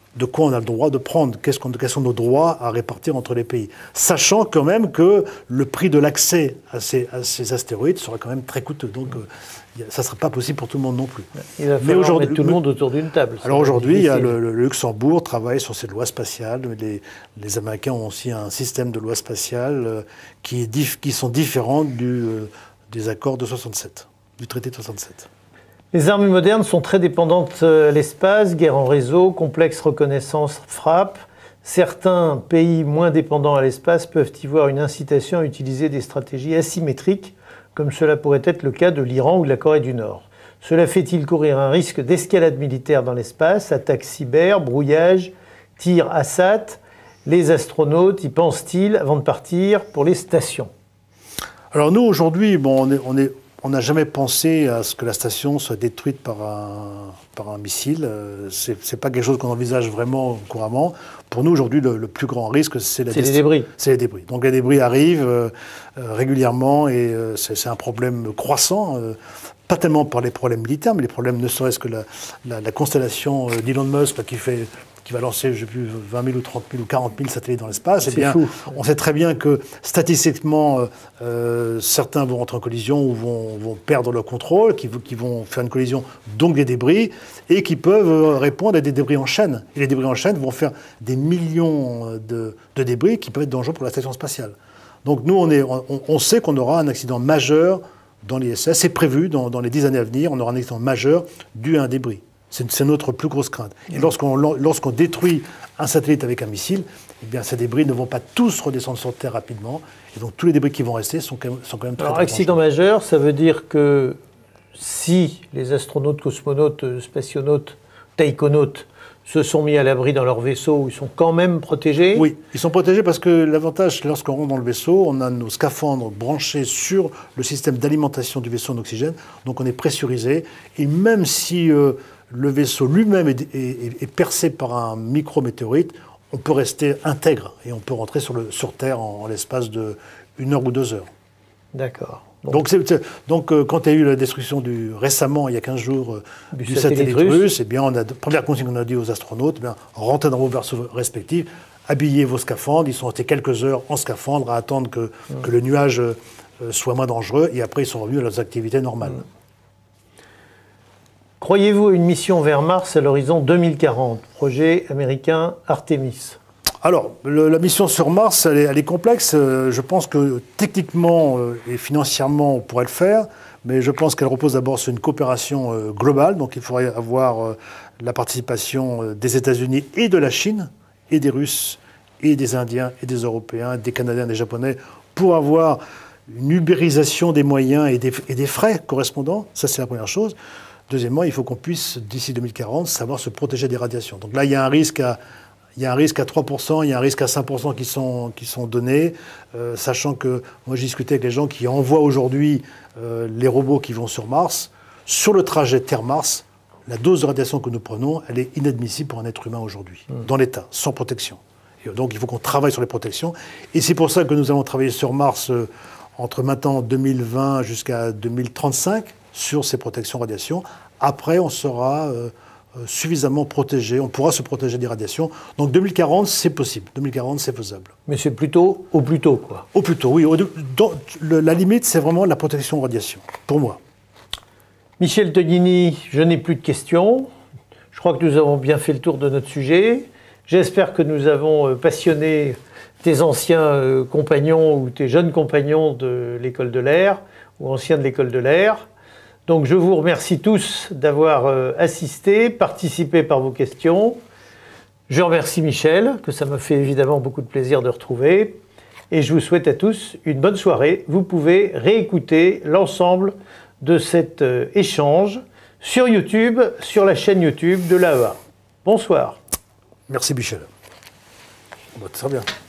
de quoi on a le droit de prendre, qu'est-ce qu'on, quels sont nos droits à répartir entre les pays. Sachant quand même que le prix de l'accès à ces, à ces astéroïdes sera quand même très coûteux. Donc euh, ça ne sera pas possible pour tout le monde non plus. Il va falloir Mais mettre tout le monde autour d'une table. Alors aujourd'hui, il y a le, le Luxembourg travaille sur ces lois spatiales. Les, les Américains ont aussi un système de lois spatiales euh, qui, est dif, qui sont différentes du, euh, des accords de soixante-sept, du traité de soixante-sept. Les armées modernes sont très dépendantes à l'espace, guerre en réseau, complexe reconnaissance, frappe. Certains pays moins dépendants à l'espace peuvent y voir une incitation à utiliser des stratégies asymétriques, comme cela pourrait être le cas de l'Iran ou de la Corée du Nord. Cela fait-il courir un risque d'escalade militaire dans l'espace, attaques cyber, brouillage, tirs ASAT? Les astronautes y pensent-ils avant de partir pour les stations? Alors nous, aujourd'hui, bon, on est... On est... On n'a jamais pensé à ce que la station soit détruite par un, par un missile. Ce n'est pas quelque chose qu'on envisage vraiment couramment. Pour nous, aujourd'hui, le, le plus grand risque, c'est la les débris. C'est les débris. Donc les débris arrivent euh, régulièrement et euh, c'est un problème croissant. Euh, pas tellement par les problèmes militaires, mais les problèmes ne serait-ce que la, la, la constellation d'Elon Musk là, qui fait... qui va lancer, je ne sais plus, vingt mille ou trente mille ou quarante mille satellites dans l'espace, eh bien, on sait très bien que statistiquement, euh, certains vont rentrer en collision ou vont, vont perdre leur contrôle, qui, qui vont faire une collision, donc des débris, et qui peuvent répondre à des débris en chaîne. Et les débris en chaîne vont faire des millions de, de débris qui peuvent être dangereux pour la station spatiale. Donc nous, on, est, on, on sait qu'on aura un accident majeur dans l'I S S. C'est prévu, dans, dans les dix années à venir, on aura un accident majeur dû à un débris. C'est notre plus grosse crainte. Et lorsqu'on lorsqu'on détruit un satellite avec un missile, eh bien, ces débris ne vont pas tous redescendre sur Terre rapidement. Et donc, tous les débris qui vont rester sont quand même, sont quand même très, Alors, très accident dangereux. majeur, ça veut dire que si les astronautes, cosmonautes, spationautes, taïkonautes se sont mis à l'abri dans leur vaisseau, ils sont quand même protégés? Oui, ils sont protégés parce que l'avantage, lorsqu'on rentre dans le vaisseau, on a nos scaphandres branchés sur le système d'alimentation du vaisseau en oxygène. Donc, on est pressurisé. Et même si... Euh, le vaisseau lui-même est, est, est percé par un micrométéorite, on peut rester intègre et on peut rentrer sur, le, sur Terre en, en l'espace d'une heure ou deux heures. D'accord. Bon. Donc, c'est, c'est, donc euh, quand il y a eu la destruction du, récemment, il y a quinze jours, euh, du, du satellite, satellite russe, russe eh bien, on a, première consigne qu'on a dit aux astronautes, eh bien, rentrez dans vos vaisseaux respectifs, habillez vos scaphandres, ils sont restés quelques heures en scaphandre à attendre que, mmh. que le nuage euh, soit moins dangereux et après ils sont revenus à leurs activités normales. Mmh. Croyez-vous à une mission vers Mars à l'horizon deux mille quarante, projet américain Artemis? Alors, le, la mission sur Mars, elle est, elle est complexe. Euh, je pense que techniquement euh, et financièrement, on pourrait le faire, mais je pense qu'elle repose d'abord sur une coopération euh, globale. Donc, il faudrait avoir euh, la participation euh, des États-Unis et de la Chine, et des Russes, et des Indiens, et des Européens, des Canadiens, des Japonais, pour avoir une ubérisation des moyens et des, et des frais correspondants. Ça, c'est la première chose. Deuxièmement, il faut qu'on puisse, d'ici deux mille quarante, savoir se protéger des radiations. Donc là, il y a un risque à, il y a un risque à trois pour cent, il y a un risque à cinq pour cent qui sont, qui sont donnés, euh, sachant que moi, j'ai discuté avec les gens qui envoient aujourd'hui euh, les robots qui vont sur Mars. Sur le trajet Terre-Mars, la dose de radiation que nous prenons, elle est inadmissible pour un être humain aujourd'hui, mmh. dans l'état, sans protection. Et donc, il faut qu'on travaille sur les protections. Et c'est pour ça que nous allons travailler sur Mars euh, entre maintenant deux mille vingt jusqu'à deux mille trente-cinq, sur ces protections radiation. Après, on sera euh, suffisamment protégé, on pourra se protéger des radiations. Donc deux mille quarante, c'est possible. deux mille quarante, c'est faisable. Mais c'est plutôt au plus tôt, quoi. Au plus tôt, oui. Au, dans, le, la limite, c'est vraiment la protection radiation, pour moi. Michel Tognini, je n'ai plus de questions. Je crois que nous avons bien fait le tour de notre sujet. J'espère que nous avons passionné tes anciens compagnons ou tes jeunes compagnons de l'école de l'air ou anciens de l'école de l'air. Donc je vous remercie tous d'avoir assisté, participé par vos questions. Je remercie Michel, que ça me fait évidemment beaucoup de plaisir de retrouver. Et je vous souhaite à tous une bonne soirée. Vous pouvez réécouter l'ensemble de cet échange sur YouTube, sur la chaîne YouTube de l'A E A. Bonsoir. Merci Michel. Bah, très bien.